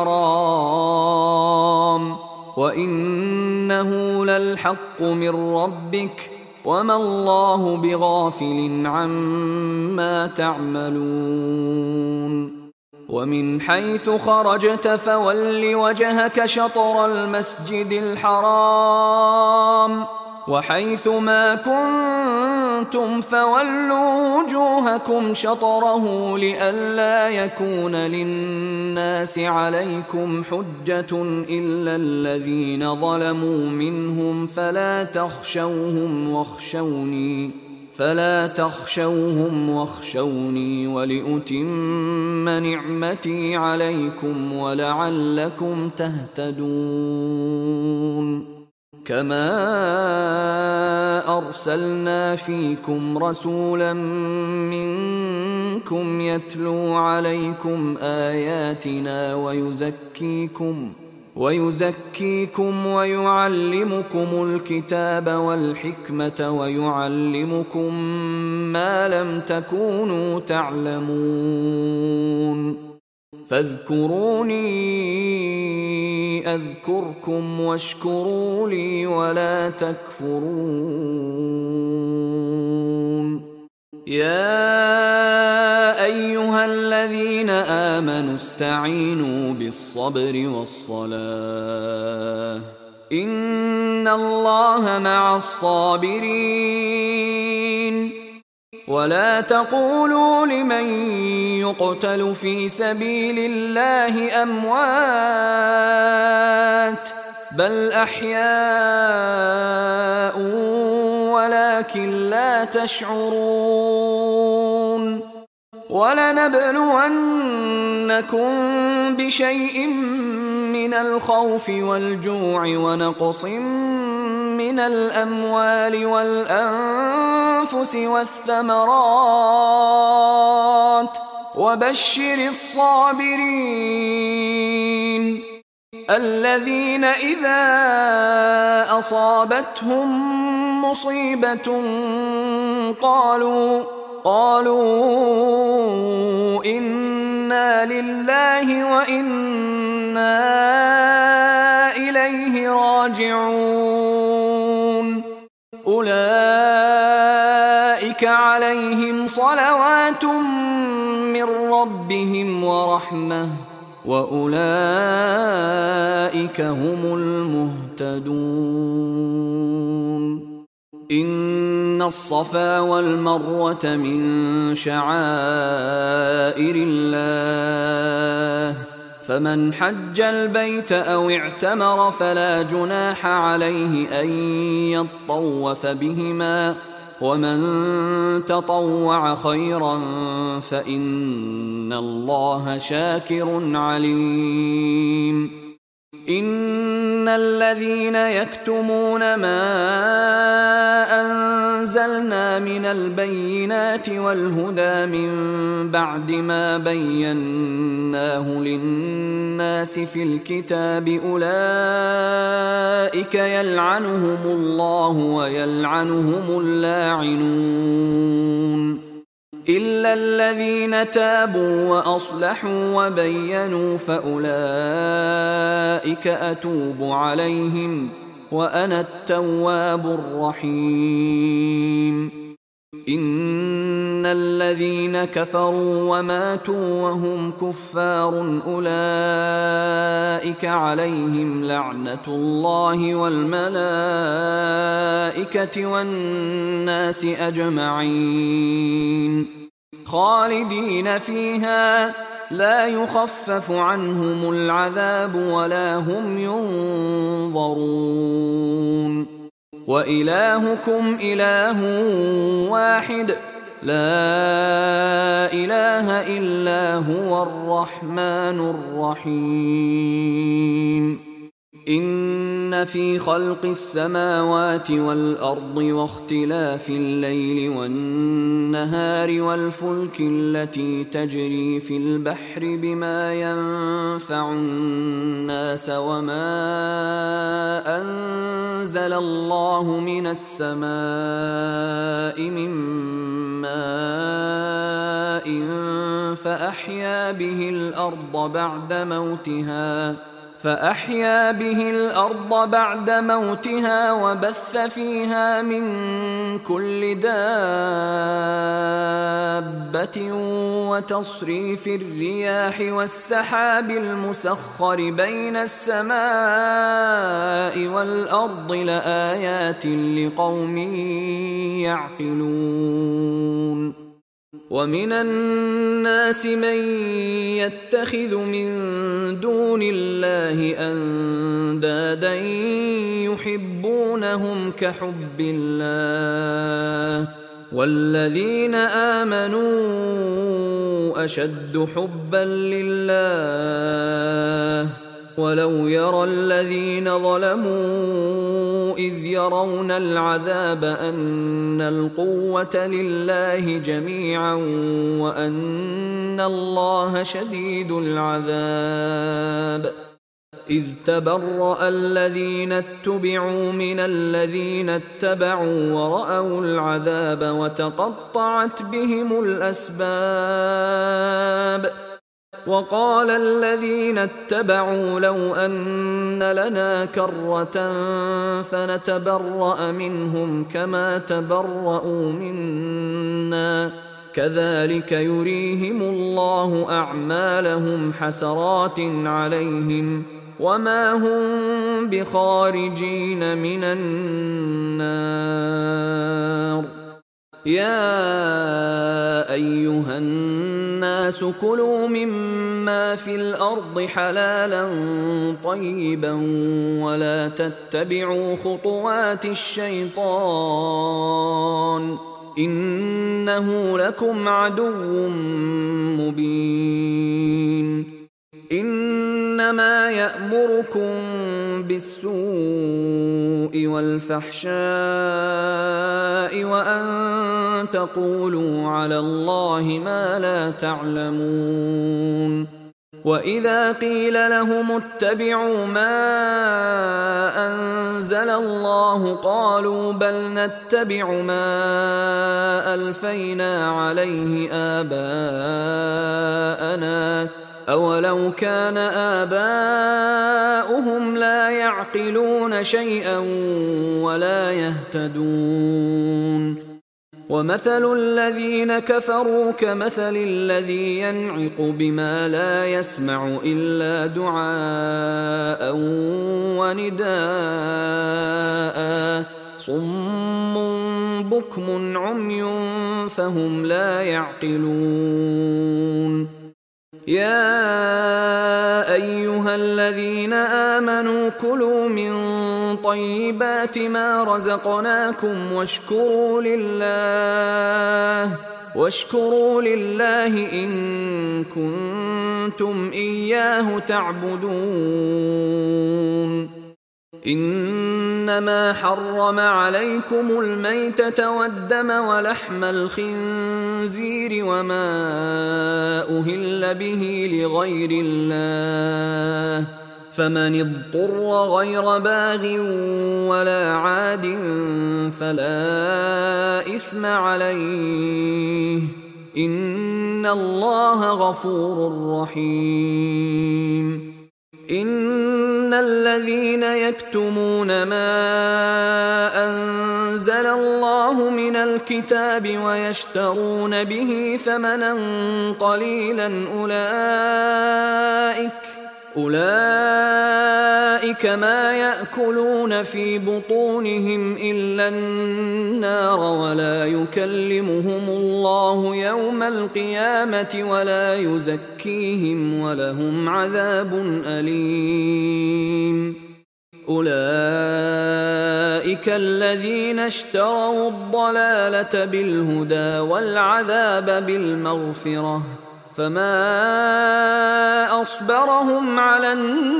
الحرام وإنه للحق من ربك وما الله بغافل عما تعملون. ومن حيث خرجت فول وجهك شطر المسجد الحرام وحيث ما كنتم فولوا وجوهكم شطره لئلا يكون للناس عليكم حجة إلا الذين ظلموا منهم فلا تخشوهم واخشوني فلا تخشوهم واخشوني ولأتم نعمتي عليكم ولعلكم تهتدون. كما أرسلنا فيكم رسولا منكم يتلو عليكم آياتنا ويزكيكم ويزكيكم ويعلمكم الكتاب والحكمة ويعلمكم ما لم تكونوا تعلمون. فاذكروني أذكركم واشكروا لي ولا تكفرون. يا أيها الذين آمنوا استعينوا بالصبر والصلاة إن الله مع الصابرين. ولا تقولوا لمن يقتل في سبيل الله أموات بل أحياء ولكن لا تشعرون. ولنبلونكم بشيء من الخوف والجوع ونقص من الأموال والأنفس والثمرات وبشر الصابرين الذين إذا أصابتهم مصيبة قالوا قالوا إنا لله وإنا إليه راجعون. أولئك عليهم صلوات من ربهم ورحمة وأولئك هم المهتدون. إن الصفا والمروة من شعائر الله فمن حج البيت أو اعتمر فلا جناح عليه أن يطوف بهما ومن تطوع خيرا فإن الله شاكر عليم. إن الذين يكتمون ما أنزلنا من البينات والهدى من بعد ما بيناه للناس في الكتاب أولئك يلعنهم الله ويلعنهم اللاعنون إلا الذين تابوا وأصلحوا وبينوا فأولئك أتوب عليهم وأنا التواب الرحيم. إن الذين كفروا وماتوا وهم كفار أولئك عليهم لعنة الله والملائكة والناس أجمعين خالدين فيها لا يخفف عنهم العذاب ولا هم ينظرون وإلهكم إله واحد لا إله إلا هو الرحمن الرحيم إن في خلق السماوات والأرض واختلاف الليل والنهار والفلك التي تجري في البحر بما ينفع الناس وما أنزل الله من السماء من ماء فأحيا به الأرض بعد موتها فأحيا به الأرض بعد موتها وبث فيها من كل دابة وتصريف الرياح والسحاب المسخر بين السماء والأرض لآيات لقوم يعقلون ومن الناس من يتخذ من دون الله أندادا يحبونهم كحب الله والذين آمنوا أشد حبا لله ولو يرى الذين ظلموا إذ يرون العذاب أن القوة لله جميعا وأن الله شديد العذاب إذ تبرأ الذين اتبعوا من الذين اتبعوا ورأوا العذاب وتقطعت بهم الأسباب وقال الذين اتبعوا لو أن لنا كرة فنتبرأ منهم كما تبرأوا منا كذلك يريهم الله أعمالهم حسرات عليهم وما هم بخارجين من النار يا أيها الناس كلوا مما في الأرض حلالا طيبا ولا تتبعوا خطوات الشيطان إنه لكم عدو مبين إنما يأمركم بالسوء والفحشاء وأن تقولوا على الله ما لا تعلمون وإذا قيل لهم اتبعوا ما أنزل الله قالوا بل نتبع ما ألفينا عليه آباءنا أولو كان آباؤهم لا يعقلون شيئا ولا يهتدون ومثل الذين كفروا كمثل الذي ينعق بما لا يسمع إلا دعاء ونداء صم بكم عمي فهم لا يعقلون يا أيها الذين آمنوا كلوا من طيبات ما رزقناكم واشكروا لله واشكروا لله إن كنتم إياه تعبدون إنما حرم عليكم الميتة والدم ولحم الخنزير وما أهل به لغير الله فمن اضطر غير باغ ولا عاد فلا إثم عليه إن الله غفور رحيم إن الذين يكتمون ما أنزل الله من الكتاب ويشترون به ثمنا قليلا أولئك أولئك ما يأكلون في بطونهم إلا النار ولا يكلمهم الله يوم القيامة ولا يزكيهم ولهم عذاب أليم. أولئك الذين اشتروا الضلالة بالهدى والعذاب بالمغفرة فما أصبرهم على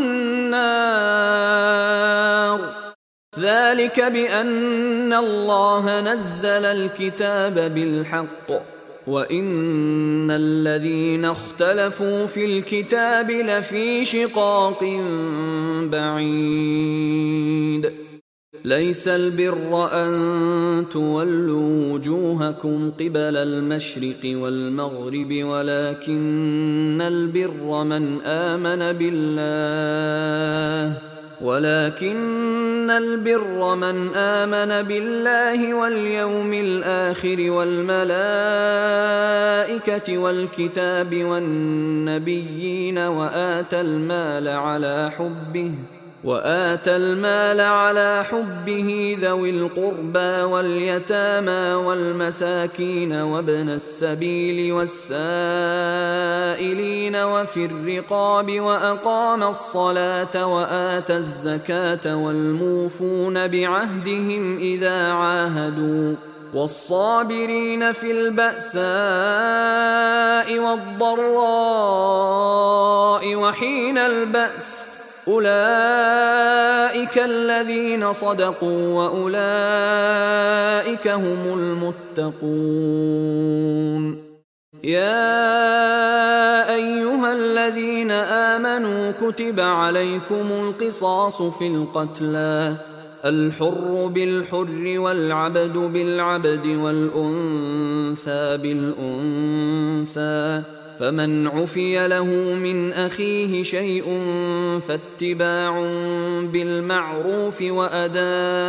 النار ذلك بأن الله نزل الكتاب بالحق وإن الذين اختلفوا في الكتاب لفي شقاق بعيد. ليس البر أن تولوا وجوهكم قبل المشرق والمغرب ولكن البر من آمن بالله ولكن البر من آمن بالله واليوم الآخر والملائكة والكتاب والنبيين وآتى المال على حبه وآتى المال على حبه ذوي القربى واليتامى والمساكين وابن السبيل والسائلين وفي الرقاب وأقام الصلاة وآتى الزكاة والموفون بعهدهم إذا عاهدوا والصابرين في البأساء والضراء وحين البأس أولئك الذين صدقوا وأولئك هم المتقون. يا أيها الذين آمنوا كتب عليكم القصاص في القتلى الحر بالحر والعبد بالعبد والأنثى بالأنثى فمن عفي له من أخيه شيء فاتباع بالمعروف وأداء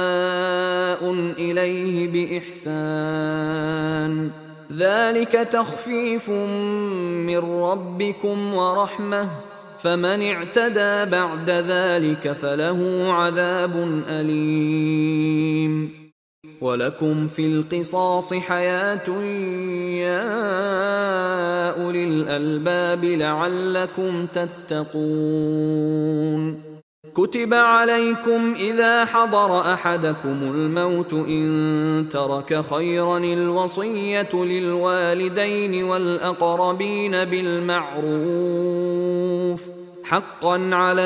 إليه بإحسان ذلك تخفيف من ربكم ورحمة فمن اعتدى بعد ذلك فله عذاب أليم. ولكم في القصاص حياة يا أولي الألباب لعلكم تتقون. كتب عليكم إذا حضر أحدكم الموت إن ترك خيرا الوصية للوالدين والأقربين بالمعروف حقا على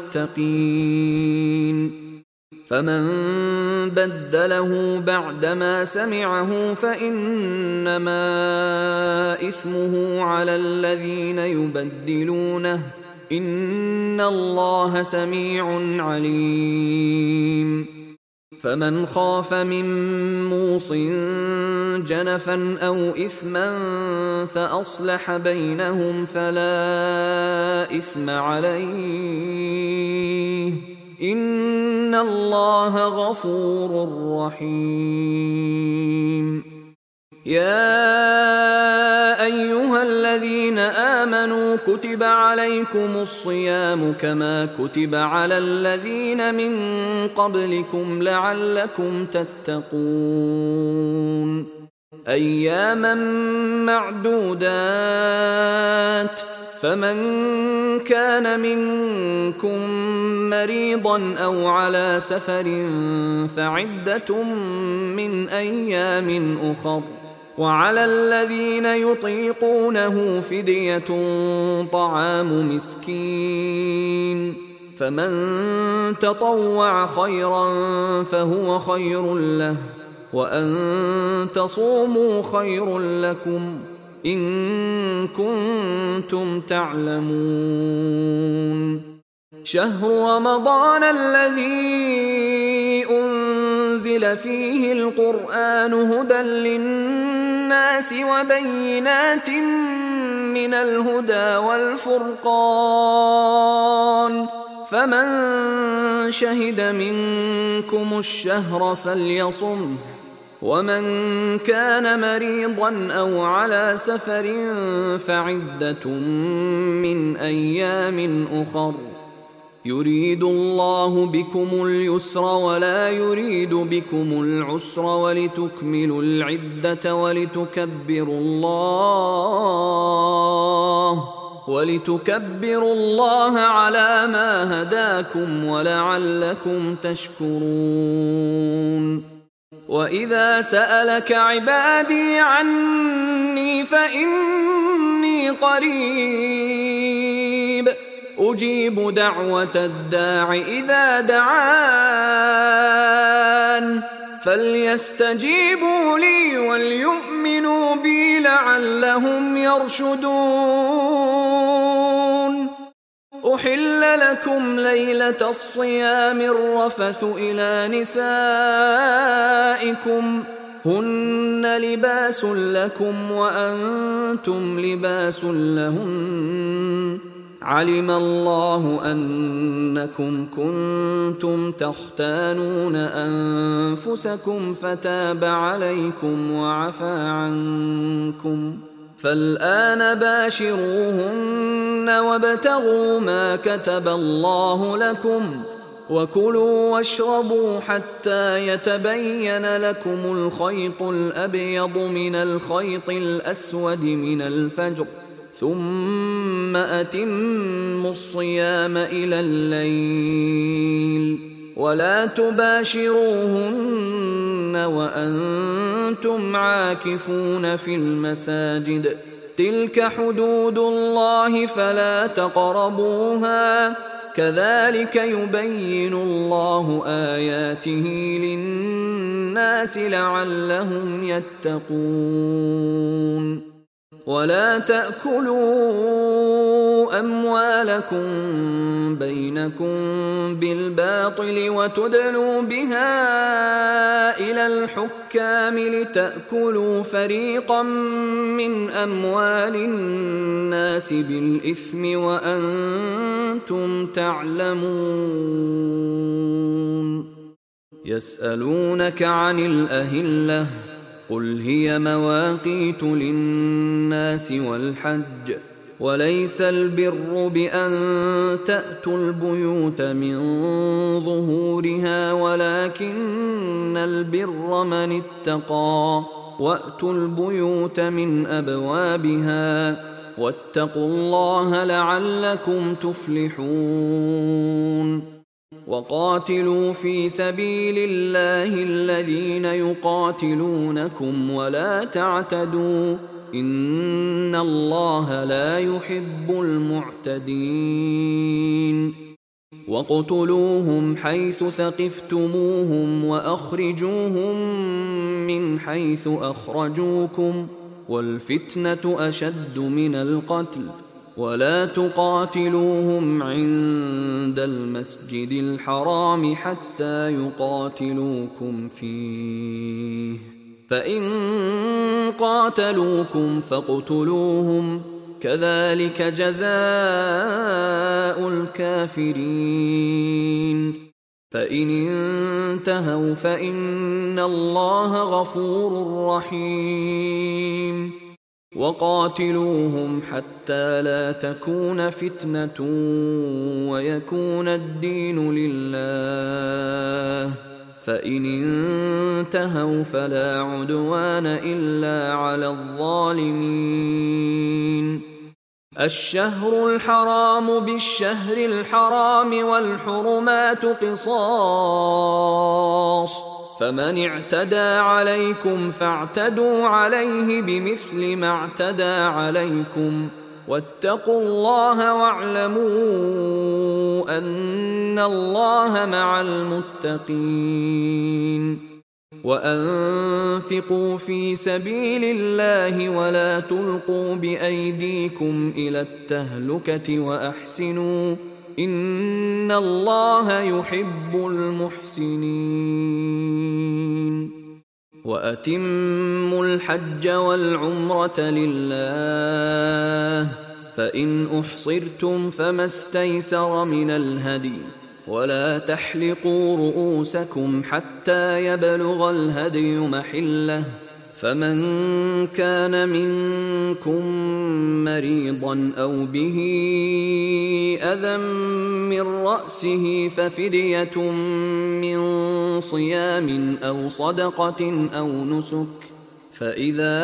المتقين. فمن بدله بعدما سمعه فإنما إثمه على الذين يبدلونه إن الله سميع عليم. فمن خاف من موص جنفا أو إثما فأصلح بينهم فلا إثم عليه إن الله غفور رحيم. يا أيها الذين آمنوا كتب عليكم الصيام كما كتب على الذين من قبلكم لعلكم تتقون. أياما معدودات فمن كان منكم مريضا أو على سفر فعدة من أيام أخر وعلى الذين يطيقونه فدية طعام مسكين فمن تطوع خيرا فهو خير له وأن تصوموا خير لكم إن كنتم تعلمون. شهر رمضان الذي أنزل فيه القرآن هدى للناس وبينات من الهدى والفرقان فمن شهد منكم الشهر فليصمه، ومن كان مريضا أو على سفر فعدة من أيام أخر، يريد الله بكم اليسر ولا يريد بكم العسر ولتكملوا العدة ولتكبروا الله ولتكبروا الله على ما هداكم ولعلكم تشكرون. وإذا سألك عبادي عني فإني قريب أجيب دعوة الداع إذا دعان، فليستجيبوا لي وليؤمنوا بي لعلهم يرشدون. أحل لكم ليلة الصيام الرفث إلى نسائكم هن لباس لكم وأنتم لباس لهن، علم الله أنكم كنتم تختانون أنفسكم فتاب عليكم وعفى عنكم، فالآن باشروهن وابتغوا ما كتب الله لكم، وكلوا واشربوا حتى يتبين لكم الخيط الأبيض من الخيط الأسود من الفجر، ثم أتموا الصيام إلى الليل، ولا تباشروهن وأنتم عاكفون في المساجد، تلك حدود الله فلا تقربوها، كذلك يبين الله آياته للناس لعلهم يتقون. ولا تأكلوا أموالكم بينكم بالباطل وتدلوا بها إلى الحكام لتأكلوا فريقا من أموال الناس بالإثم وأنتم تعلمون. يسألونك عن الأهلة قل هي مواقيت للناس والحج، وليس البر بأن تأتوا البيوت من ظهورها ولكن البر من اتقى، وأتوا البيوت من أبوابها، واتقوا الله لعلكم تفلحون. وقاتلوا في سبيل الله الذين يقاتلونكم ولا تعتدوا إن الله لا يحب المعتدين. واقتلوهم حيث ثقفتموهم وأخرجوهم من حيث أخرجوكم، والفتنة أشد من القتل، ولا تقاتلوهم عند المسجد الحرام حتى يقاتلوكم فيه، فإن قاتلوكم فاقتلوهم، كذلك جزاء الكافرين. فإن انتهوا فإن الله غفور رحيم. وقاتلوهم حتى لا تكون فتنة ويكون الدين لله، فإن انتهوا فلا عدوان إلا على الظالمين. الشهر الحرام بالشهر الحرام والحرمات قصاص، فمن اعتدى عليكم فاعتدوا عليه بمثل ما اعتدى عليكم، واتقوا الله واعلموا أن الله مع المتقين. وأنفقوا في سبيل الله ولا تلقوا بأيديكم إلى التهلكة وأحسنوا إن الله يحب المحسنين. وأتموا الحج والعمرة لله، فإن أحصرتم فما استيسر من الهدي ولا تحلقوا رؤوسكم حتى يبلغ الهدي محله فمن كان منكم مريضا أو به أذى من رأسه ففدية من صيام أو صدقة أو نسك فإذا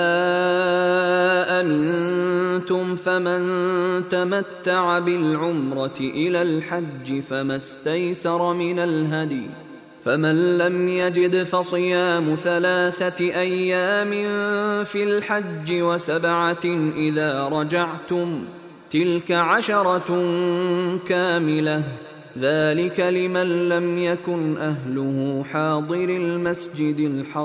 أمنتم فمن تمتع بالعمرة إلى الحج فما استيسر من الهدي فمن لم يجد فصيام ثلاثة أيام في الحج وسبعة إذا رجعتم تلك عشرة كاملة ذلك لمن لم يكن أهله حاضر المسجد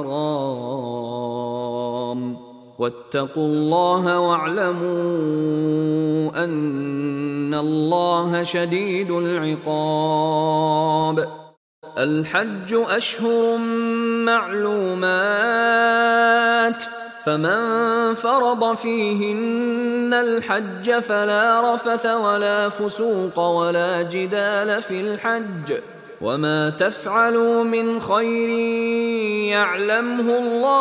الحرام واتقوا الله واعلموا أن الله شديد العقاب. الحج أشهر معلومات فمن فرض فيهن الحج فلا رفث ولا فسوق ولا جدال في الحج وما تفعلوا من خير يعلمه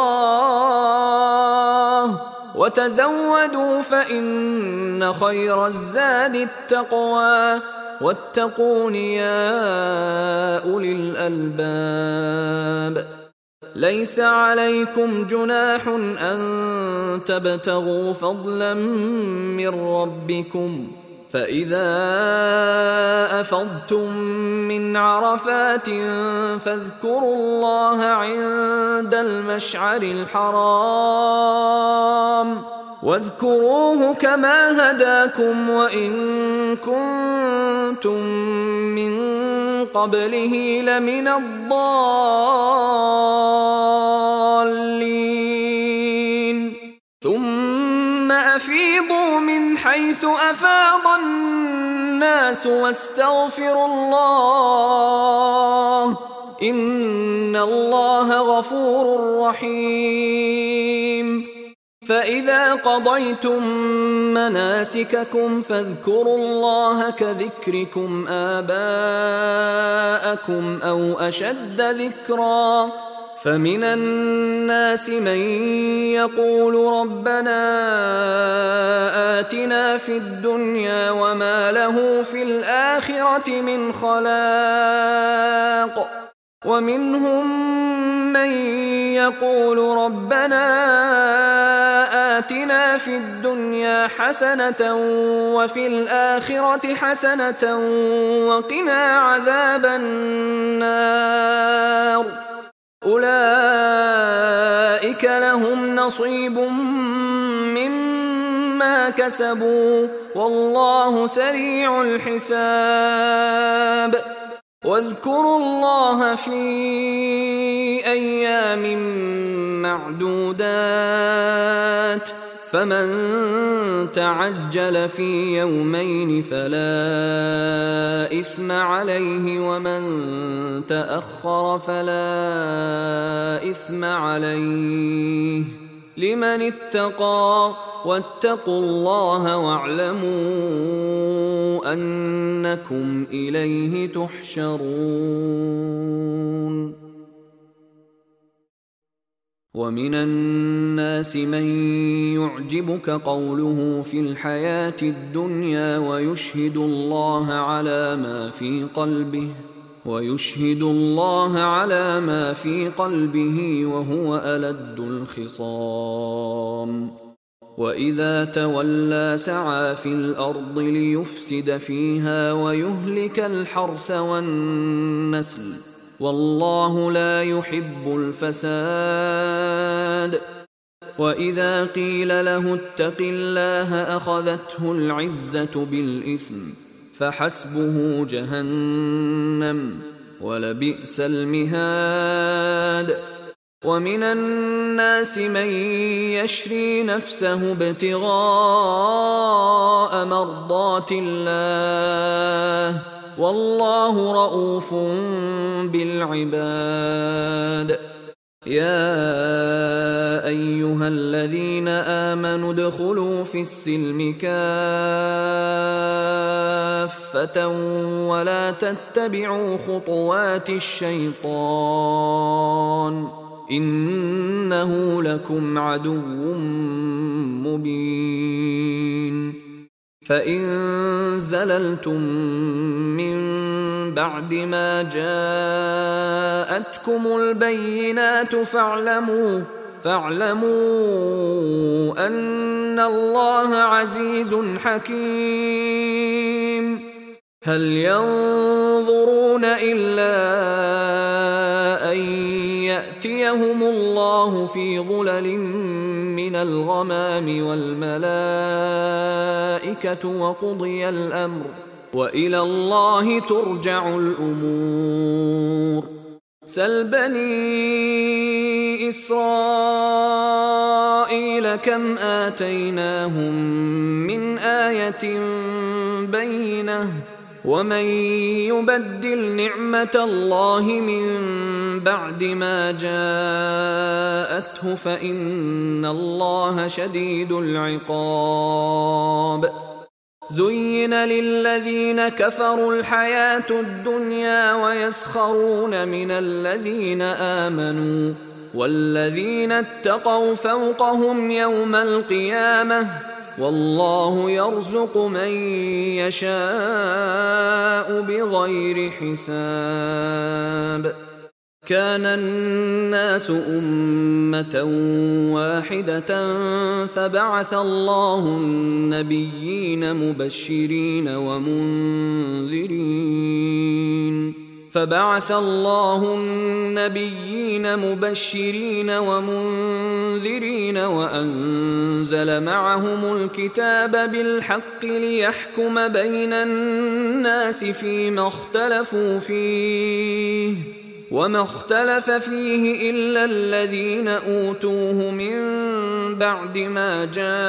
الله وتزودوا فإن خير الزاد التقوى واتقون يا أولي الألباب. ليس عليكم جناح أن تبتغوا فضلا من ربكم فإذا أفضتم من عرفات فاذكروا الله عند المشعر الحرام واذكروه كما هداكم وإن كنتم من قبله لمن الضالين. ثم أفيضوا من حيث أفاض الناس واستغفروا الله إن الله غفور رحيم. فإذا قضيتم مناسككم فاذكروا الله كذكركم آباءكم أو أشد ذكرا فمن الناس من يقول ربنا آتنا في الدنيا وما له في الآخرة من خلاق ومنهم من يقول ربنا آتنا في الدنيا حسنة وفي الآخرة حسنة وقنا عذاب النار. أولئك لهم نصيب مما كسبوا والله سريع الحساب. واذكروا الله في أيام معدودات فمن تعجل في يومين فلا إثم عليه ومن تأخر فلا إثم عليه لمن اتقى واتقوا الله واعلموا أنكم إليه تحشرون. ومن الناس من يعجبك قوله في الحياة الدنيا ويشهد الله على ما في قلبه ويشهد الله على ما في قلبه وهو ألد الخصام. وإذا تولى سعى في الأرض ليفسد فيها ويهلك الحرث والنسل والله لا يحب الفساد. وإذا قيل له اتق الله أخذته العزة بالإثم فحسبه جهنم ولبئس المهاد. ومن الناس من يشري نفسه ابتغاء مرضات الله والله رؤوف بالعباد. يا أيها الذين آمنوا ادخلوا في السلم كافة ولا تتبعوا خطوات الشيطان إنه لكم عدو مبين فإن زللتم من بعد ما جاءتكم البينات فاعلموا فاعلموا أن الله عزيز حكيم هل ينظرون إلا أن يأتيهم الله في ظلل من الغمام والملائكة وقضي الأمر وإلى الله ترجع الأمور سل بني إسرائيل كم آتيناهم من آية بينة ومن يبدل نعمة الله من بعد ما جاءته فإن الله شديد العقاب زين للذين كفروا الحياة الدنيا ويسخرون من الذين آمنوا والذين اتقوا فوقهم يوم القيامة والله يرزق من يشاء بغير حساب كان الناس أمة واحدة فبعث الله النبيين مبشرين ومنذرين فبعث الله النبيين مبشرين ومنذرين وأنزل معهم الكتاب بالحق ليحكم بين الناس فيما اختلفوا فيه وما اختلف فيه إلا الذين أوتوه من بعد ما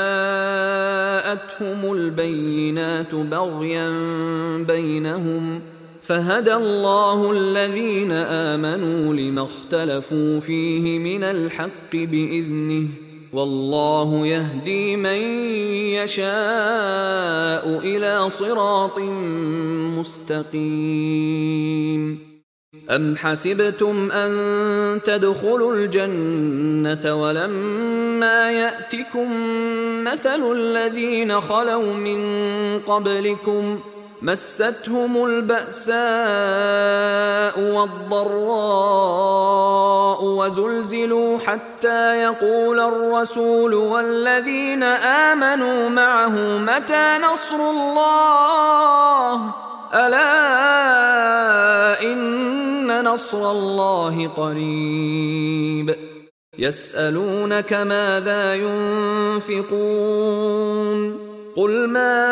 جاءتهم البينات بغيا بينهم فهدى الله الذين آمنوا لما اختلفوا فيه من الحق بإذنه والله يهدي من يشاء إلى صراط مستقيم أم حسبتم أن تدخلوا الجنة ولما يأتكم مثل الذين خلوا من قبلكم مستهم البأساء والضراء وزلزلوا حتى يقول الرسول والذين آمنوا معه متى نصر الله ألا إن نصر الله قريب يسألونك ماذا ينفقون قل ما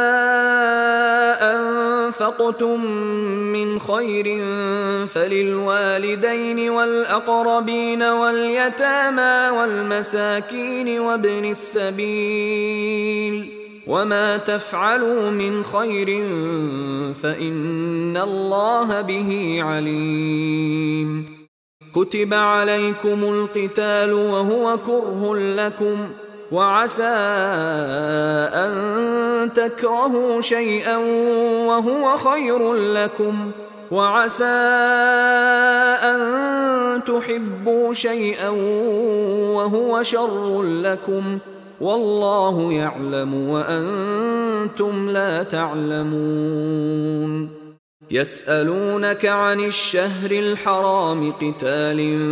أنفقتم من خير فللوالدين والأقربين واليتامى والمساكين وابن السبيل وما تفعلوا من خير فإن الله به عليم كتب عليكم القتال وهو كره لكم وعسى أن تكرهوا شيئا وهو خير لكم وعسى أن تحبوا شيئا وهو شر لكم والله يعلم وأنتم لا تعلمون يسألونك عن الشهر الحرام قتال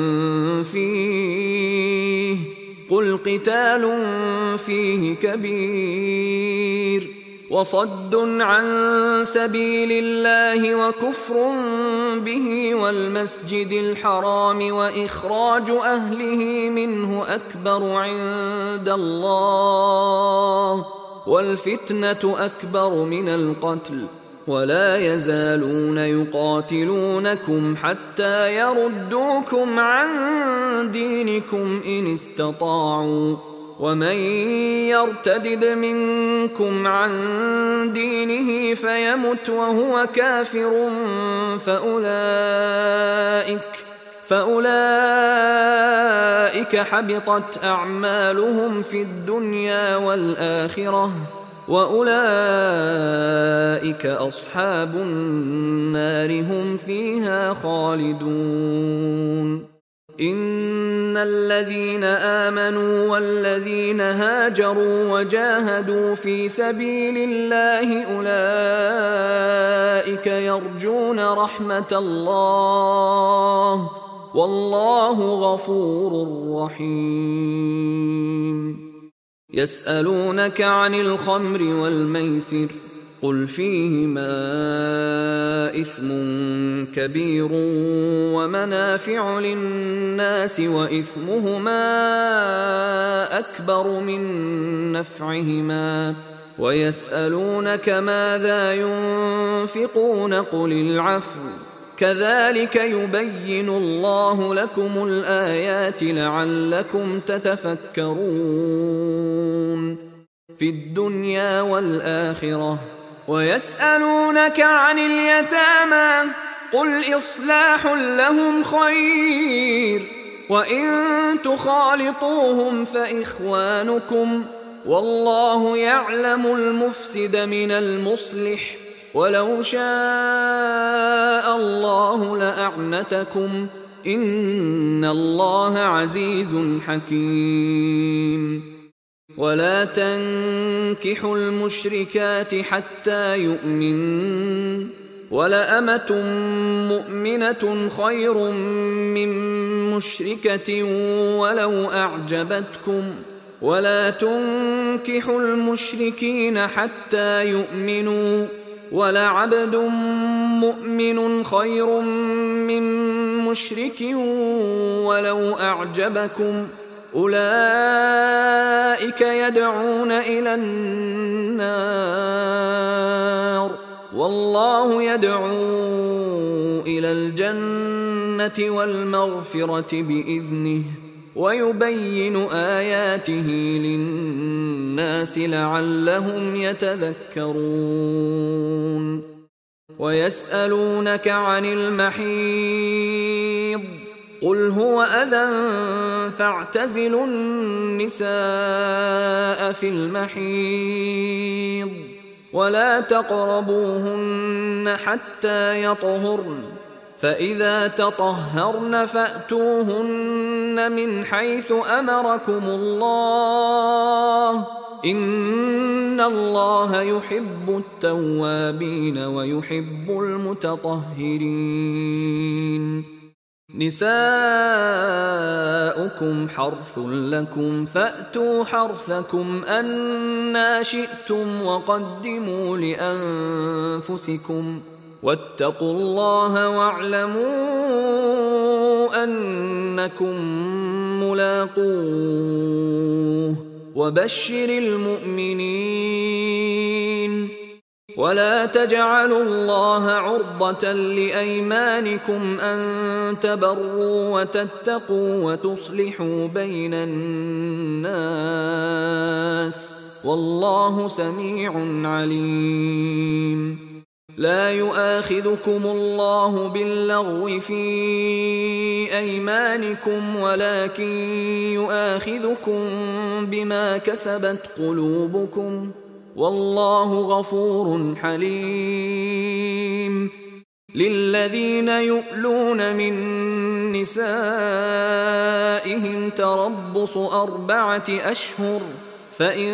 فيه قل قتال فيه كبير وصد عن سبيل الله وكفر به والمسجد الحرام وإخراج أهله منه أكبر عند الله والفتنة أكبر من القتل ولا يزالون يقاتلونكم حتى يردوكم عن دينكم إن استطاعوا ومن يرتدد منكم عن دينه فيمت وهو كافر فأولئك فأولئك حبطت أعمالهم في الدنيا والآخرة وأولئك أصحاب النار هم فيها خالدون. إن الذين آمنوا والذين هاجروا وجاهدوا في سبيل الله أولئك يرجون رحمة الله والله غفور رحيم. يسألونك عن الخمر والميسر قل فيهما إثم كبير ومنافع للناس وإثمهما أكبر من نفعهما ويسألونك ماذا ينفقون قل العفو كذلك يبين الله لكم الآيات لعلكم تتفكرون في الدنيا والآخرة. ويسألونك عن اليتامى قل إصلاح لهم خير وإن تخالطوهم فإخوانكم والله يعلم المفسد من المصلح ولو شاء الله لأعنتكم إن الله عزيز حكيم. ولا تنكحوا المشركات حتى يؤمنن ولأمة مؤمنة خير من مشركة ولو أعجبتكم ولا تنكحوا المشركين حتى يؤمنوا ولعبد مؤمن خير من مشرك ولو أعجبكم أولئك يدعون إلى النار والله يدعو إلى الجنة والمغفرة بإذنه ويبين آياته للناس لعلهم يتذكرون. ويسألونك عن المحيض قل هو أذى فاعتزلوا النساء في المحيض ولا تقربوهن حتى يطهرن فإذا تطهرن فأتوهن من حيث أمركم الله إن الله يحب التوابين ويحب المتطهرين. نساؤكم حرث لكم فأتوا حرثكم أنى شئتم وقدموا لأنفسكم واتقوا الله واعلموا أنكم ملاقوه وبشر المؤمنين. ولا تجعلوا الله عرضة لأيمانكم أن تبروا وتتقوا وتصلحوا بين الناس والله سميع عليم. لا يؤاخذكم الله باللغو في أيمانكم ولكن يؤاخذكم بما كسبت قلوبكم والله غفور حليم. للذين يؤلون من نسائهم تربص أربعة أشهر فإن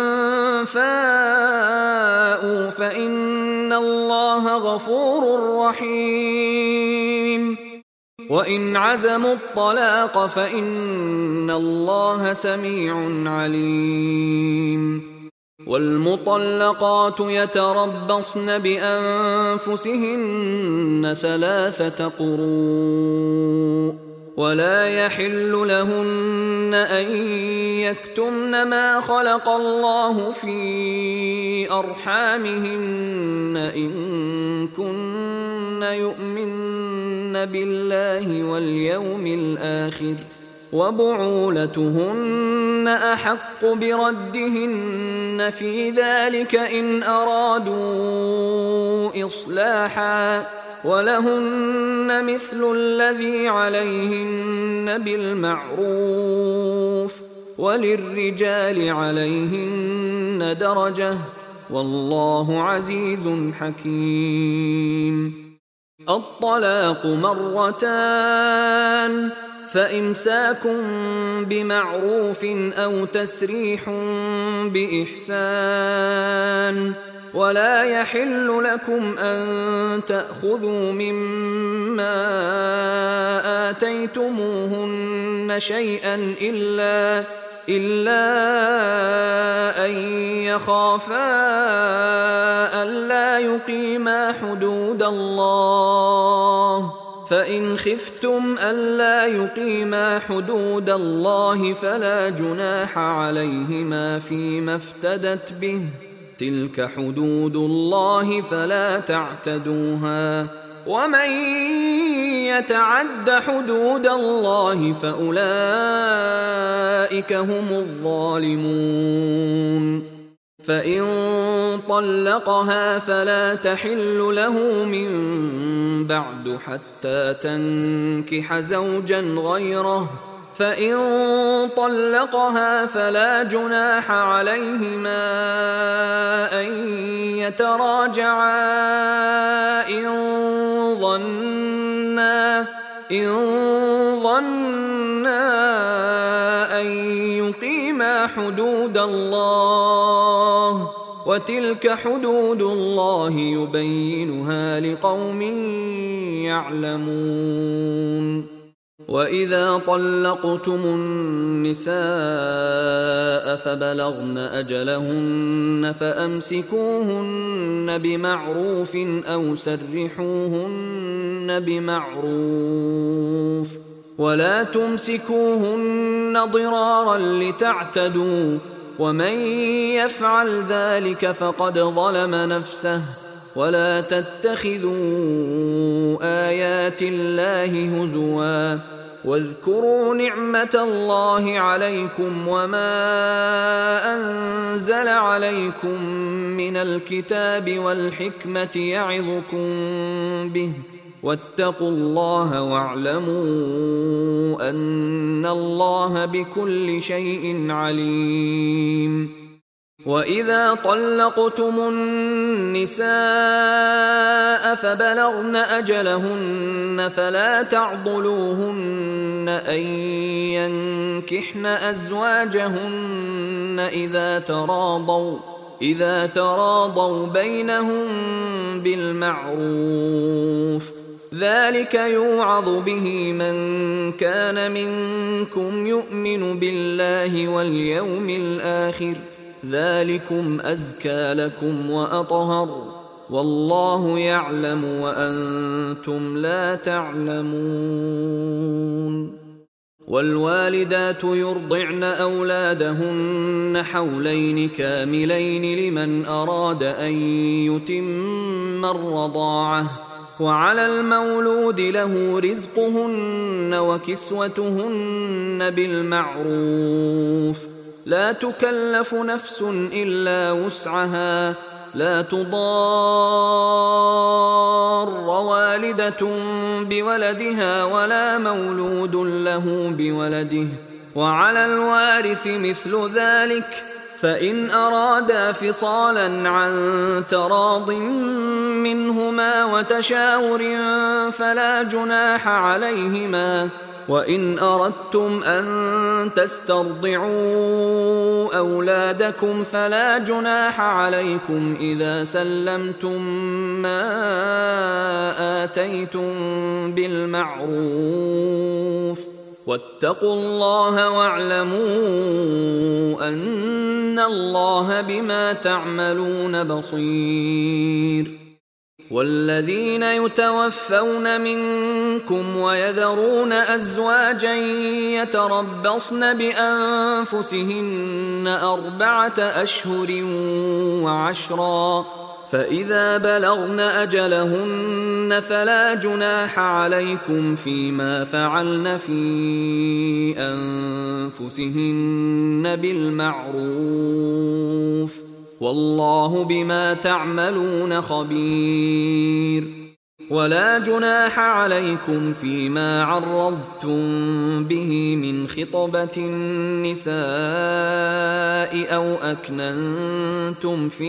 فاءوا فإن الله غفور رحيم. وإن عزموا الطلاق فإن الله سميع عليم. والمطلقات يتربصن بأنفسهن ثلاثة قروء ولا يحل لهن أن يكتمن ما خلق الله في أرحامهن إن كن يؤمن بالله واليوم الآخر وبعولتهن أحق بردهن في ذلك إن أرادوا إصلاحا ولهن مثل الذي عليهن بالمعروف وللرجال عليهن درجة والله عزيز حكيم. الطلاق مرتان فإمساك بمعروف أو تسريح بإحسان ولا يحل لكم أن تأخذوا مما آتيتموهن شيئا إلا إلا أن يخافا ألا يقيما حدود الله فإن خفتم ألا يقيما حدود الله فلا جناح عليهما فيما افتدت به تلك حدود الله فلا تعتدوها ومن يتعد حدود الله فأولئك هم الظالمون. فإن طلقها فلا تحل له من بعد حتى تنكح زوجا غيره فإن طلقها فلا جناح عليهما أن يتراجعا إن ظنا إن ظنا أن يقيما حدود الله وتلك حدود الله يبينها لقوم يعلمون. وإذا طلقتم النساء فبلغن أجلهن فأمسكوهن بمعروف أو سرحوهن بمعروف ولا تمسكوهن ضرارا لتعتدوا ومن يفعل ذلك فقد ظلم نفسه ولا تتخذوا آيات الله هزوا واذكروا نعمة الله عليكم وما أنزل عليكم من الكتاب والحكمة يعظكم به واتقوا الله واعلموا أن الله بكل شيء عليم. وإذا طلقتم النساء فبلغن أجلهن فلا تعضلوهن أن ينكحن أزواجهن إذا تراضوا إذا تراضوا بينهم بالمعروف ذلك يوعظ به من كان منكم يؤمن بالله واليوم الآخر ذلكم أزكى لكم وأطهر والله يعلم وأنتم لا تعلمون. والوالدات يرضعن أولادهن حولين كاملين لمن أراد أن يتم الرضاعة وعلى المولود له رزقهن وكسوتهن بالمعروف لا تكلف نفس إلا وسعها لا تضار والدة بولدها ولا مولود له بولده وعلى الوارث مثل ذلك فإن أرادا فصالا عن تراض منهما وتشاور فلا جناح عليهما وإن أردتم أن تسترضعوا أولادكم فلا جناح عليكم إذا سلمتم ما آتيتم بالمعروف واتقوا الله واعلموا أن الله بما تعملون بصير. والذين يتوفون منكم ويذرون أزواجا يتربصن بأنفسهن أربعة أشهر وعشرا فإذا بلغن أجلهن فلا جناح عليكم فيما فعلن في أنفسهن بالمعروف والله بما تعملون خبير. ولا جناح عليكم فيما عرضتم به من خطبة النساء أو أكننتم في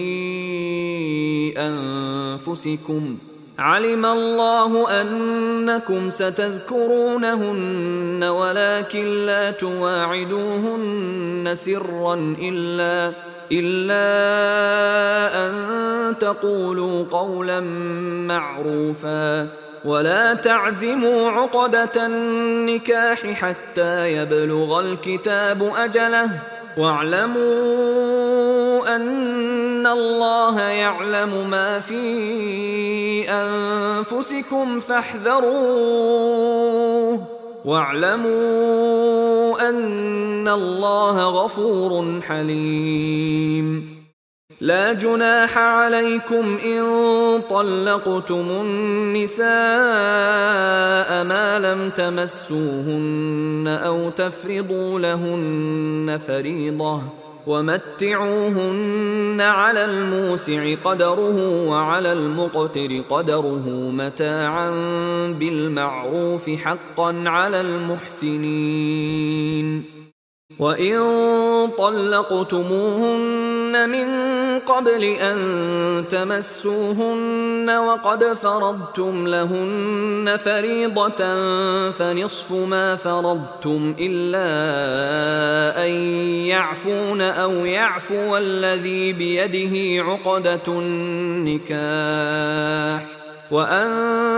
أنفسكم علم الله أنكم ستذكرونهن ولكن لا تواعدوهن سرا إلا إلا أن تقولوا قولا معروفا ولا تعزموا عقدة النكاح حتى يبلغ الكتاب أجله واعلموا أن الله يعلم ما في أنفسكم فاحذروه واعلموا أن الله غفور حليم. لا جناح عليكم إن طلقتم النساء ما لم تمسوهن أو تفرضوا لهن فريضة ومتعوهن على الموسع قدره وعلى المقتر قدره متاعا بالمعروف حقا على المحسنين. وإن طلقتموهن من قبل أن تمسوهن وقد فرضتم لهن فريضة فنصف ما فرضتم إلا أن يعفون أو يعفو الذي بيده عقدة النكاح وأن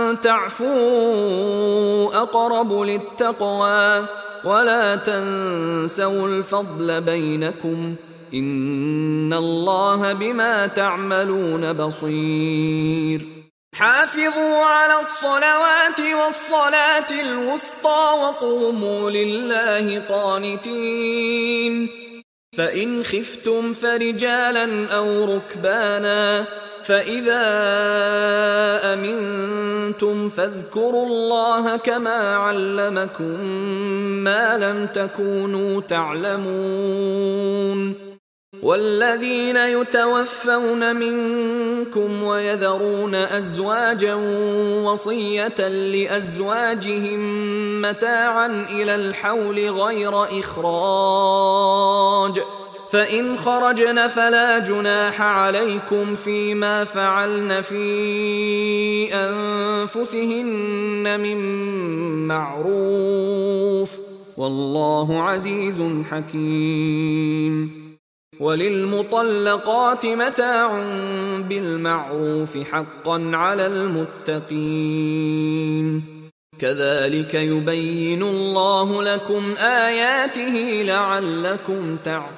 تعفوا أقرب للتقوى ولا تنسوا الفضل بينكم إن الله بما تعملون بصير. حافظوا على الصلوات والصلاة الوسطى وقوموا لله قانتين. فإن خفتم فرجالا أو ركبانا فإذا أمنتم فاذكروا الله كما علمكم ما لم تكونوا تعلمون. والذين يتوفون منكم ويذرون أزواجا وصية لأزواجهم متاعا إلى الحول غير إخراج فإن خرجن فلا جناح عليكم فيما فعلن في أنفسهن من معروف والله عزيز حكيم. وللمطلقات متاع بالمعروف حقا على المتقين. كذلك يبين الله لكم آياته لعلكم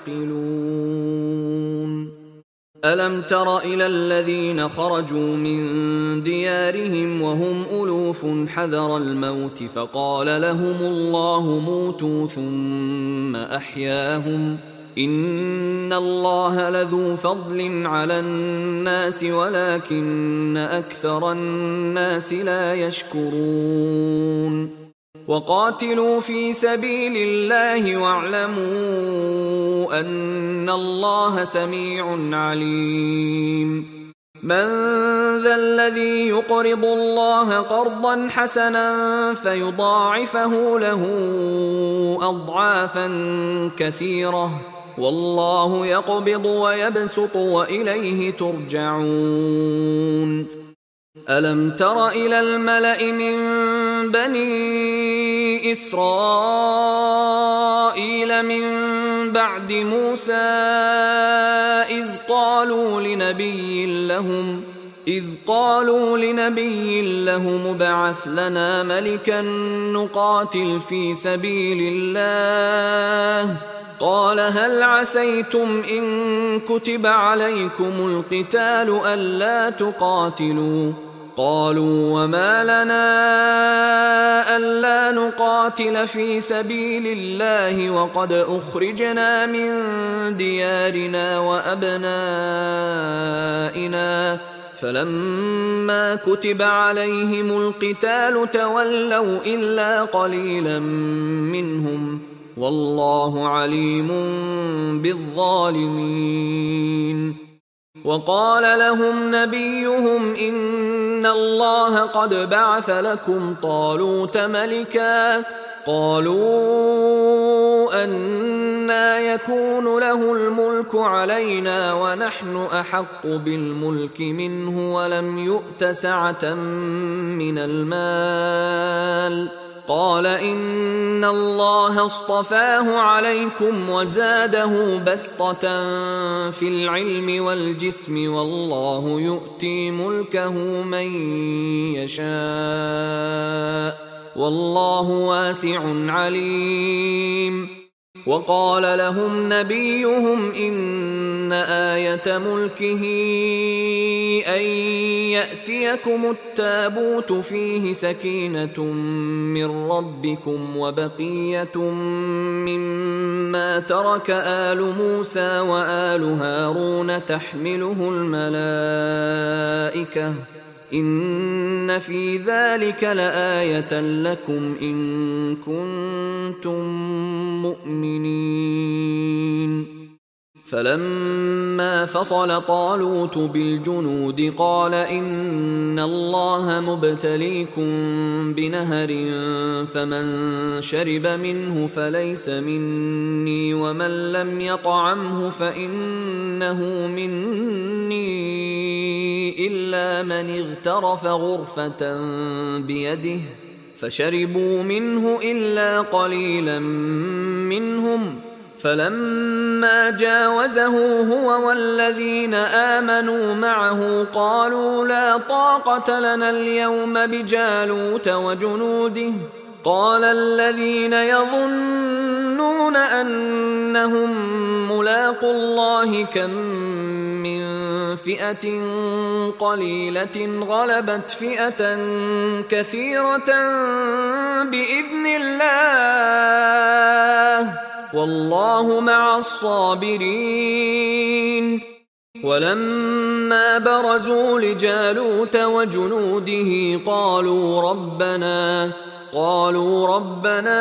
تعقلون. ألم تر إلى الذين خرجوا من ديارهم وهم ألوف حذر الموت فقال لهم الله موتوا ثم أحياهم إن الله لذو فضل على الناس ولكن أكثر الناس لا يشكرون. وقاتلوا في سبيل الله واعلموا أن الله سميع عليم. من ذا الذي يقرض الله قرضا حسنا فيضاعفه له أضعافا كثيرة والله يقبض ويبسط وإليه ترجعون. ألم تر إلى الملأ من بني إسرائيل من بعد موسى إذ قالوا لنبي لهم إذ قالوا لنبي لهم ابعث لنا ملكا نقاتل في سبيل الله قال هل عسيتم إن كتب عليكم القتال ألا تقاتلوا قالوا وما لنا ألا نقاتل في سبيل الله وقد أخرجنا من ديارنا وأبنائنا فلما كتب عليهم القتال تولوا إلا قليلا منهم والله عليم بالظالمين. وقال لهم نبيهم إن إن الله قد بعث لكم طالوت ملكا قالوا أنى يكون له الملك علينا ونحن أحق بالملك منه ولم يؤت سعة من المال قال إن الله اصطفاه عليكم وزاده بسطة في العلم والجسم والله يؤتي ملكه من يشاء والله واسع عليم. وقال لهم نبيهم إن آية ملكه أن يأتيكم التابوت فيه سكينة من ربكم وبقية مما ترك آل موسى وآل هارون تحمله الملائكة إن في ذلك لآية لكم إن كنتم مؤمنين. فلما فصل طالوت بالجنود قال إن الله مبتليكم بنهر فمن شرب منه فليس مني ومن لم يطعمه فإنه مني إلا من اغترف غرفة بيده فشربوا منه إلا قليلا منهم فلما جاوزه هو والذين آمنوا معه قالوا لا طاقة لنا اليوم بجالوت وجنوده قال الذين يظنون أنهم ملاقو الله كم من فئة قليلة غلبت فئة كثيرة بإذن الله والله مع الصابرين. ولما برزوا لجالوت وجنوده قالوا ربنا قالوا ربنا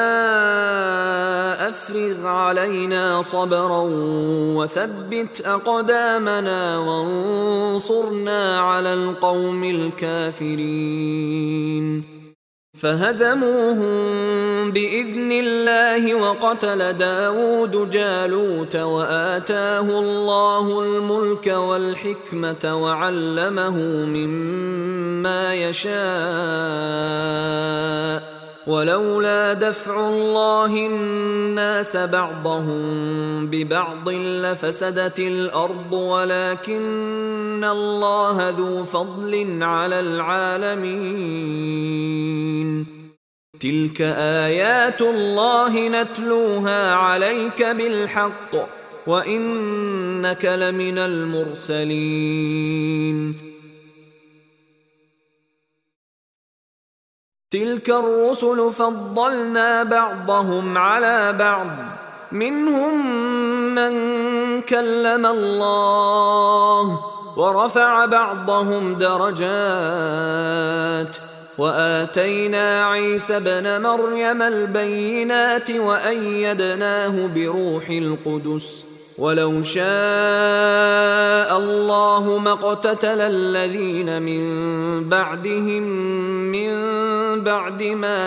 أفرغ علينا صبرا وثبت أقدامنا وانصرنا على القوم الكافرين. فهزموهم بإذن الله وقتل داود جالوت وآتاه الله الملك والحكمة وعلمه مما يشاء ولولا دفع الله الناس بعضهم ببعض لفسدت الأرض ولكن الله ذو فضل على العالمين. تلك آيات الله نتلوها عليك بالحق وإنك لمن المرسلين. تلك الرسل فضلنا بعضهم على بعض منهم من كلم الله ورفع بعضهم درجات وآتينا عيسى ابن مريم البينات وأيدناه بروح القدس ولو شاء الله ما اقتتل الذين من بعدهم من بعد ما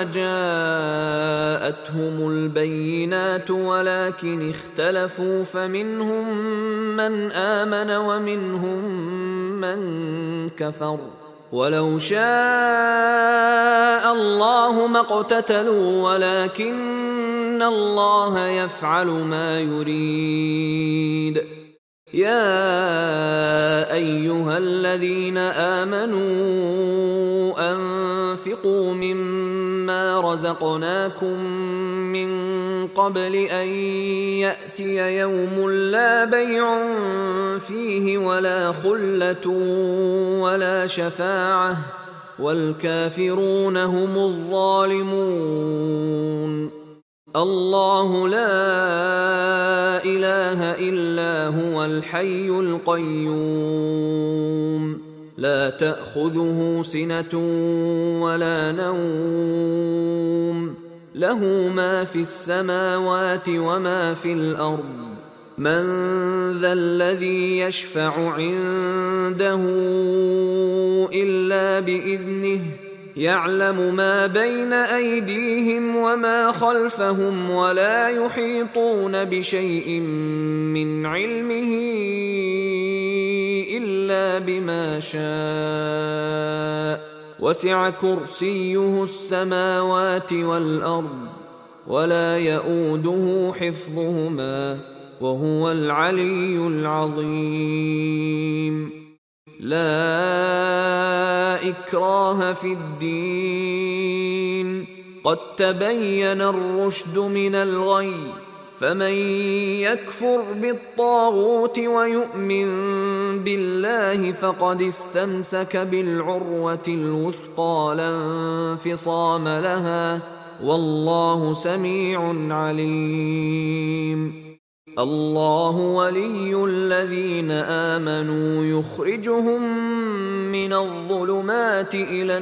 جاءتهم البينات ولكن اختلفوا فمنهم من آمن ومنهم من كفر ولو شاء الله ما اقتتلوا ولكن الله يفعل ما يريد. يا أيها الذين آمنوا أنفقوا مما رزقناكم من قبل أن يأتي يوم لا بيع فيه ولا خلة ولا شفاعة والكافرون هم الظالمون. الله لا إله إلا هو الحي القيوم لا تأخذه سنة ولا نوم له ما في السماوات وما في الأرض من ذا الذي يشفع عنده إلا بإذنه يعلم ما بين أيديهم وما خلفهم ولا يحيطون بشيء من علمه إلا بما شاء وسع كرسيه السماوات والأرض ولا يؤوده حفظهما وهو العلي العظيم. لا إكراه في الدين قد تبين الرشد من الغي فمن يكفر بالطاغوت ويؤمن بالله فقد استمسك بالعروة الوثقى لا انفصام لها والله سميع عليم. الله ولي الذين آمنوا يخرجهم من الظلمات إلى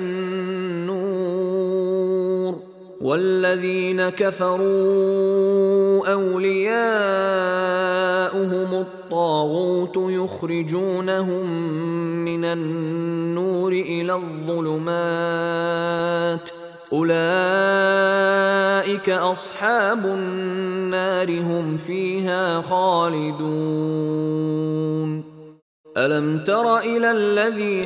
النور والذين كفروا أولياؤهم الطاغوت يخرجونهم من النور إلى الظلمات أولئك أصحاب النار هم فيها خالدون. ألم تر إلى الذي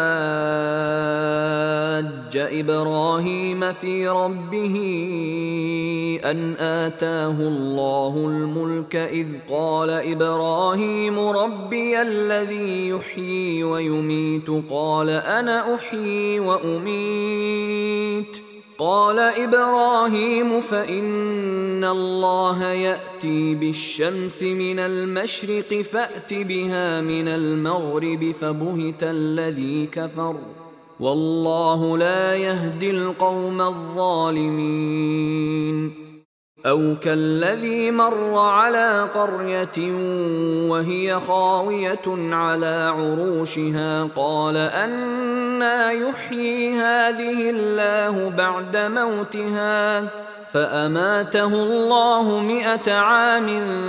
حاج إبراهيم في ربه أن آتاه الله الملك إذ قال إبراهيم ربي الذي يحيي ويميت قال أنا أحيي وأميت قال إبراهيم فإن الله يأتي بالشمس من المشرق فأت بها من المغرب فبهت الذي كفر والله لا يهدي القوم الظالمين. أو كالذي مر على قرية وهي خاوية على عروشها قال أنى يحيي هذه الله بعد موتها فأماته الله مئة عام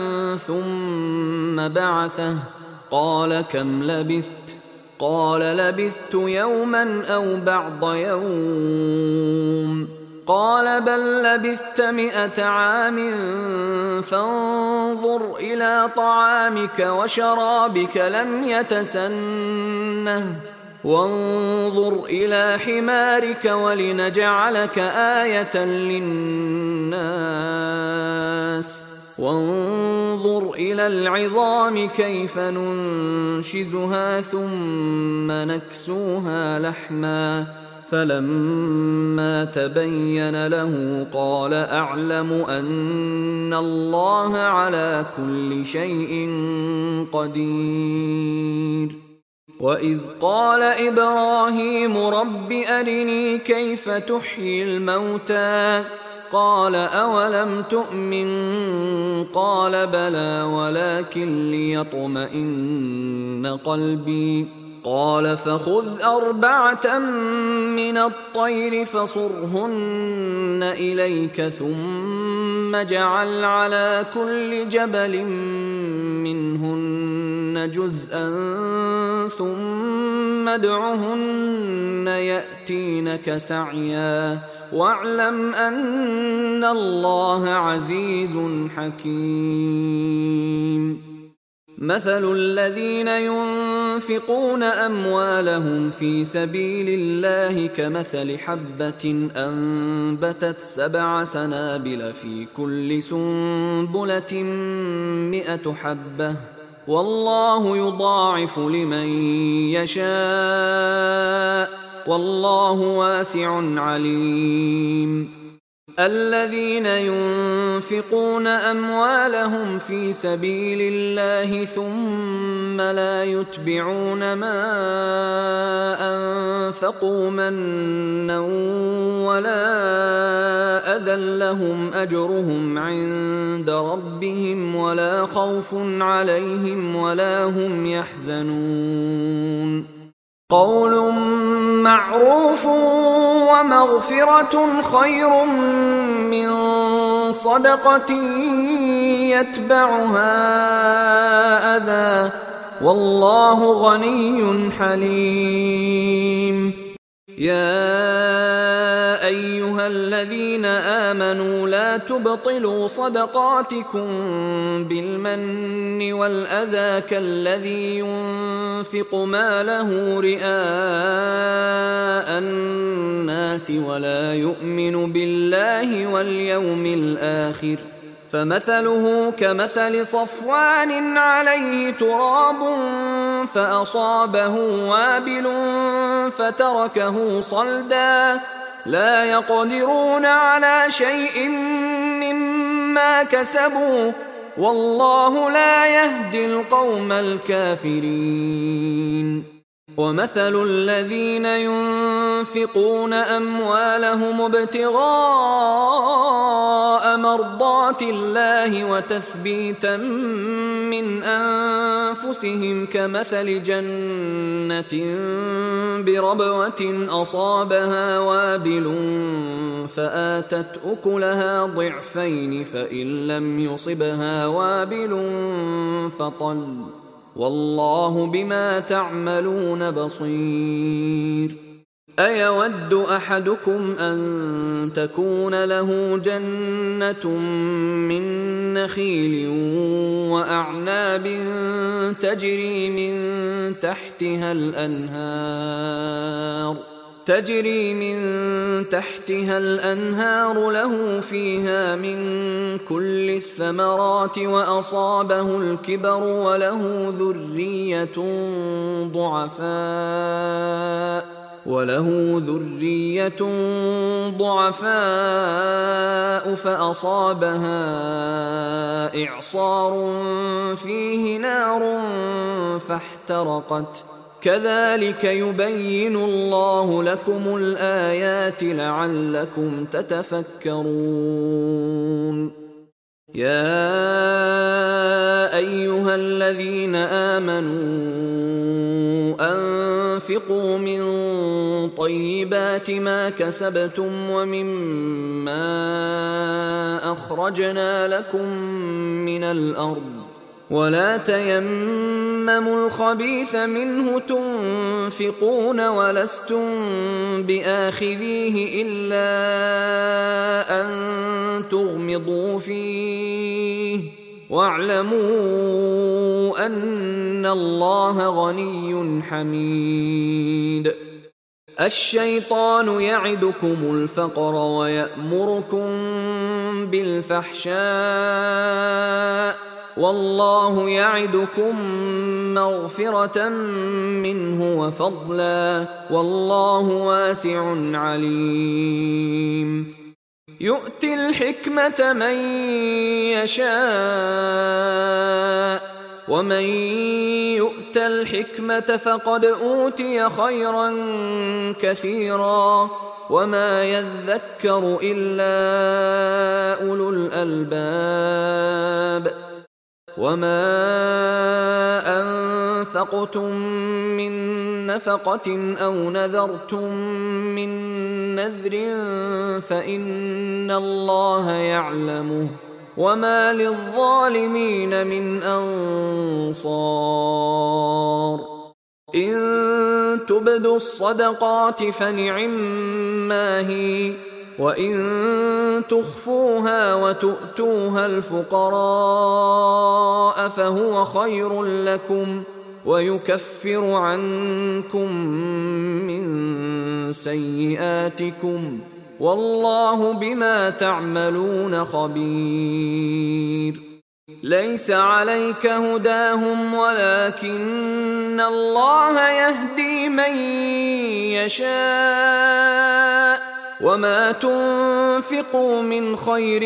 ثم بعثه قال كم لبثت قال لبثت يوما أو بعض يوم قال بل لبثت مئة عام فانظر إلى طعامك وشرابك لم يتسنه وانظر إلى حمارك ولنجعلك آية للناس وانظر إلى العظام كيف ننشزها ثم نكسوها لحما فلما تبين له قال أعلم أن الله على كل شيء قدير. وإذ قال إبراهيم رب أرني كيف تحيي الموتى قال أولم تؤمن قال بلى ولكن ليطمئن قلبي قال فخذ أربعة من الطير فصرهن إليك ثم اجعل على كل جبل منهن جزءا ثم ادعهن يأتينك سعيا واعلم أن الله عزيز حكيم. مثل الذين ينفقون أموالهم في سبيل الله كمثل حبة أنبتت سبع سنابل في كل سنبلة مئة حبة والله يضاعف لمن يشاء والله واسع عليم. الذين ينفقون أموالهم في سبيل الله ثم لا يتبعون ما أنفقوا منا ولا أذى لهم أجرهم عند ربهم ولا خوف عليهم ولا هم يحزنون. قول معروف ومغفرة خير من صدقة يتبعها أذى والله غني حليم. يا أيها الذين آمنوا لا تبطلوا صدقاتكم بالمن والأذى كالذي ينفق ماله رئاء الناس ولا يؤمن بالله واليوم الآخر فمثله كمثل صفوان عليه تراب فأصابه وابل فتركه صلدا لا يقدرون على شيء مما كسبوا والله لا يهدي القوم الكافرين. ومثل الذين ينفقون أموالهم ابتغاء مرضات الله وتثبيتا من أنفسهم كمثل جنة بربوة أصابها وابل فآتت أكلها ضعفين فإن لم يصبها وابل فطل والله بما تعملون بصير. أيود أحدكم أن تكون له جنة من نخيل وأعناب تجري من تحتها الأنهار تجري من تحتها الأنهار له فيها من كل الثمرات وأصابه الكبر وله ذرية ضعفاء وله ذرية ضعفاء فأصابها إعصار فيه نار فاحترقت كذلك يبين الله لكم الآيات لعلكم تتفكرون. يا أيها الذين آمنوا أنفقوا من طيبات ما كسبتم ومما أخرجنا لكم من الأرض ولا تيمموا الخبيث منه تنفقون ولستم بآخذيه إلا أن تغمضوا فيه واعلموا أن الله غني حميد. الشيطان يعدكم الفقر ويأمركم بالفحشاء والله يعدكم مغفرة منه وفضلا والله واسع عليم. يؤتي الحكمة من يشاء ومن يؤت الحكمة فقد أوتي خيرا كثيرا وما يذكر إلا أولو الألباب. وما أنفقتم من نفقة أو نذرتم من نذر فإن الله يعلمه وما للظالمين من أنصار. إن تبدوا الصدقات فنعما هي وإن تخفوها وتؤتوها الفقراء فهو خير لكم ويكفر عنكم من سيئاتكم والله بما تعملون خبير. ليس عليك هداهم ولكن الله يهدي من يشاء وما تنفقوا من خير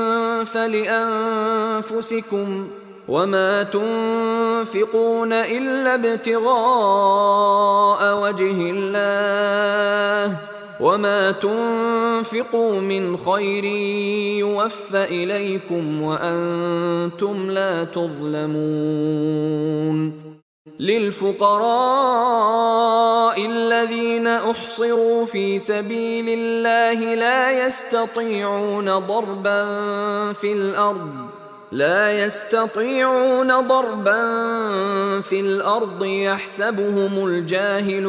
فلأنفسكم وما تنفقون إلا ابتغاء وجه الله وما تنفقوا من خير يوفى إليكم وأنتم لا تظلمون. للفقراء الذين أحصروا في سبيل الله لا يستطيعون ضربا في الأرض لا يستطيعون ضربا في الأرض يحسبهم الجاهل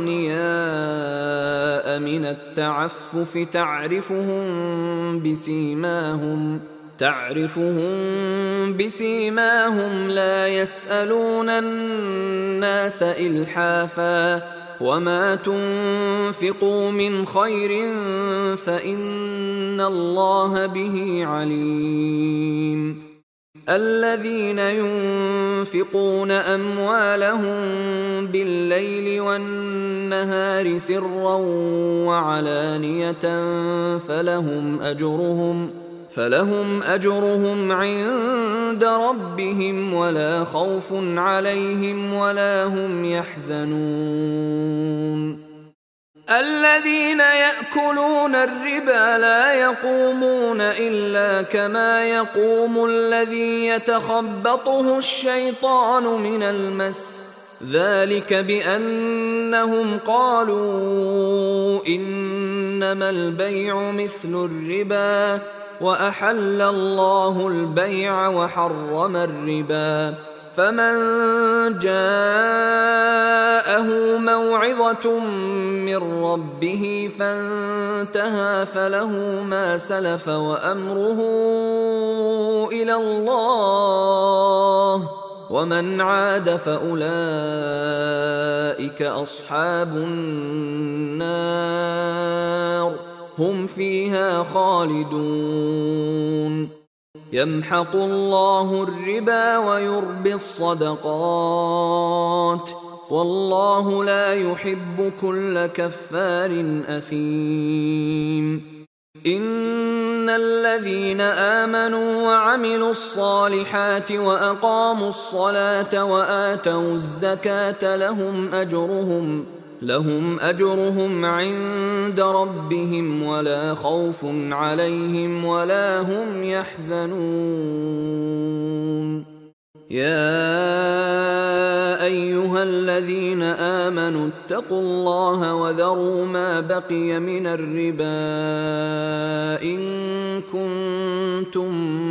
أغنياء من التعفف تعرفهم بسيماهم تعرفهم بسيماهم لا يسألون الناس إلحافا وما تنفقوا من خير فإن الله به عليم. الذين ينفقون أموالهم بالليل والنهار سرا وعلانية فلهم أجرهم فلهم أجرهم عند ربهم ولا خوف عليهم ولا هم يحزنون. الذين يأكلون الربا لا يقومون إلا كما يقوم الذي يتخبطه الشيطان من المس ذلك بأنهم قالوا إنما البيع مثل الربا وأحل الله البيع وحرم الربا فمن جاءه موعظة من ربه فانتهى فله ما سلف وأمره إلى الله ومن عاد فأولئك أصحاب النار هم فيها خالدون. يمحق الله الربا ويربي الصدقات والله لا يحب كل كفار أثيم. إن الذين آمنوا وعملوا الصالحات وأقاموا الصلاة وآتوا الزكاة لهم أجرهم لهم أجرهم عند ربهم ولا خوف عليهم ولا هم يحزنون. يا أيها الذين آمنوا اتقوا الله وذروا ما بقي من الربا إن كنتم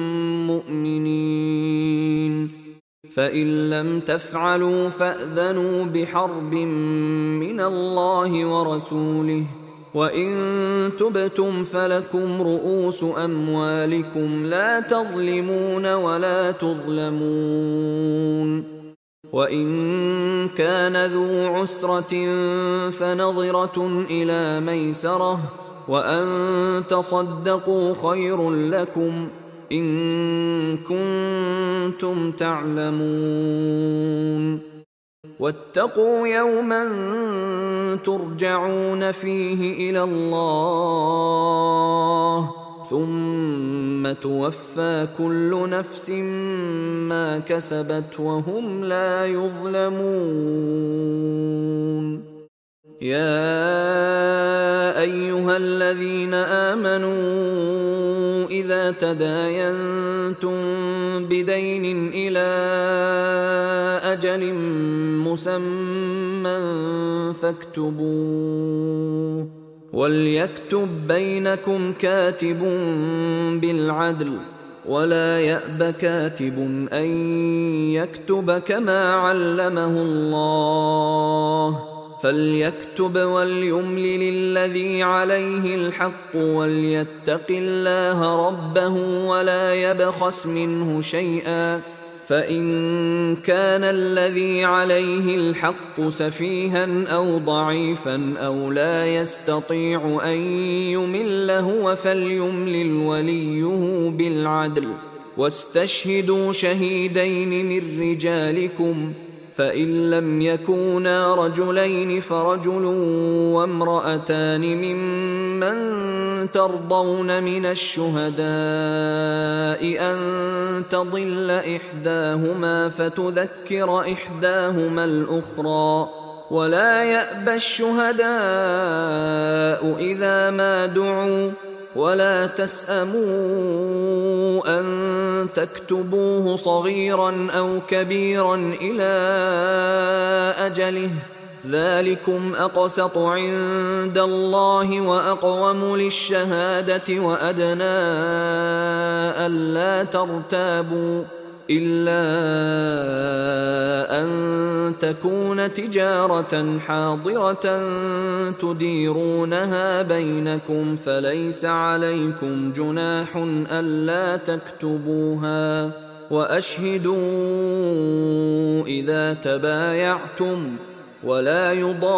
مؤمنين فإن لم تفعلوا فأذنوا بحرب من الله ورسوله وإن تبتم فلكم رؤوس أموالكم لا تظلمون ولا تظلمون. وإن كان ذو عسرة فنظرة إلى ميسرة وأن تصدقوا خير لكم إن كنتم تعلمون. واتقوا يوما ترجعون فيه إلى الله ثم توفى كل نفس ما كسبت وهم لا يظلمون. يا أيها الذين آمنوا إذا تداينتم بدين إلى أجل مسمى فاكتبوه وليكتب بينكم كاتب بالعدل ولا يأب كاتب أن يكتب كما علمه الله فليكتب وليملل الذي عليه الحق وليتق الله ربه ولا يبخس منه شيئا فإن كان الذي عليه الحق سفيها أو ضعيفا أو لا يستطيع أن يمل هو فليملل وليه بالعدل واستشهدوا شهيدين من رجالكم فإن لم يكونا رجلين فرجل وامرأتان ممن ترضون من الشهداء أن تضل إحداهما فتذكر إحداهما الأخرى ولا يأبى الشهداء إذا ما دعوا ولا تسأموا أن تكتبوه صغيرا أو كبيرا إلى أجله، ذلكم أقسط عند الله وأقوم للشهادة وأدنى ألا ترتابوا، إلا أن تكون تجارة حاضرة تديرونها بينكم فليس عليكم جناح ألا تكتبوها، وأشهدوا إذا تبايعتم، ولا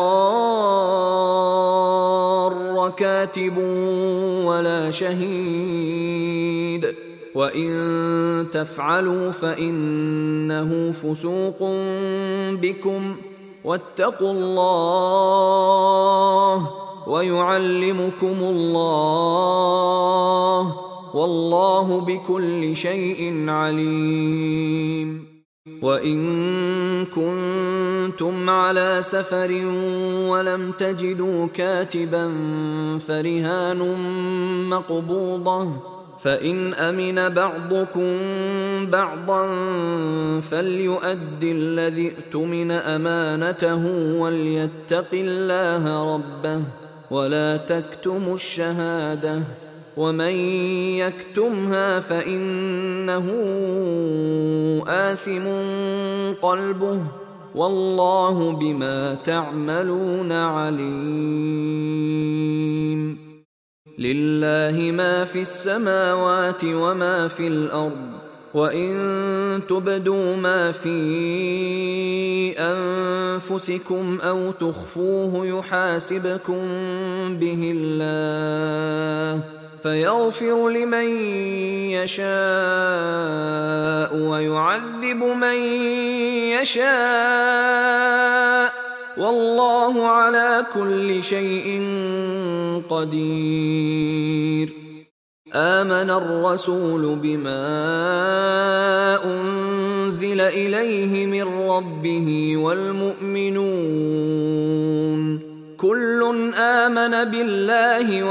يضار كاتب ولا شهيد، وإن تفعلوا فإنه فسوق بكم، واتقوا الله ويعلمكم الله، والله بكل شيء عليم. وإن كنتم على سفر ولم تجدوا كاتبا فرهان مقبوضة، فإن أمن بعضكم بعضا فليؤد الذي اؤتمن أمانته وليتق الله ربه ولا تكتموا الشهادة، ومن يكتمها فإنه آثم قلبه، والله بما تعملون عليم. لله ما في السماوات وما في الأرض، وإن تبدوا ما في أنفسكم أو تخفوه يحاسبكم به الله، فيغفر لمن يشاء ويعذب من يشاء، والله على كل شيء قدير. آمن الرسول بما أنزل إليه من ربه والمؤمنون كل آمن بالله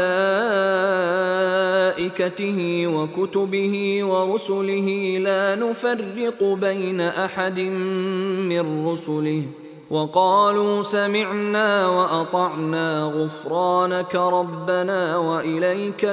وملائكته وكتبه ورسله لا نفرق بين أحد من رسله، وقالوا سمعنا وأطعنا غفرانك ربنا وإليك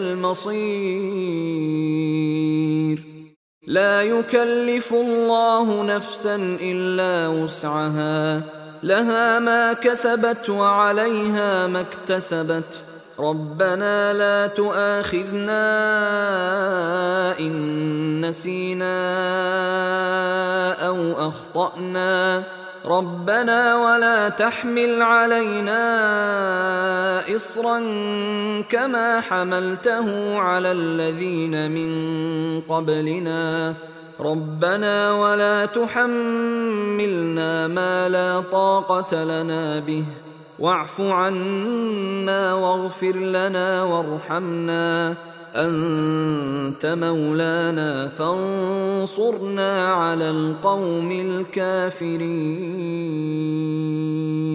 المصير. لا يكلف الله نفسا إلا وسعها، لها ما كسبت وعليها ما اكتسبت، ربنا لا تؤاخذنا إن نسينا أو أخطأنا، ربنا ولا تحمل علينا إصرا كما حملته على الذين من قبلنا، ربنا ولا تحملنا ما لا طاقة لنا به، واعف عنا واغفر لنا وارحمنا، أنت مولانا فانصرنا على القوم الكافرين.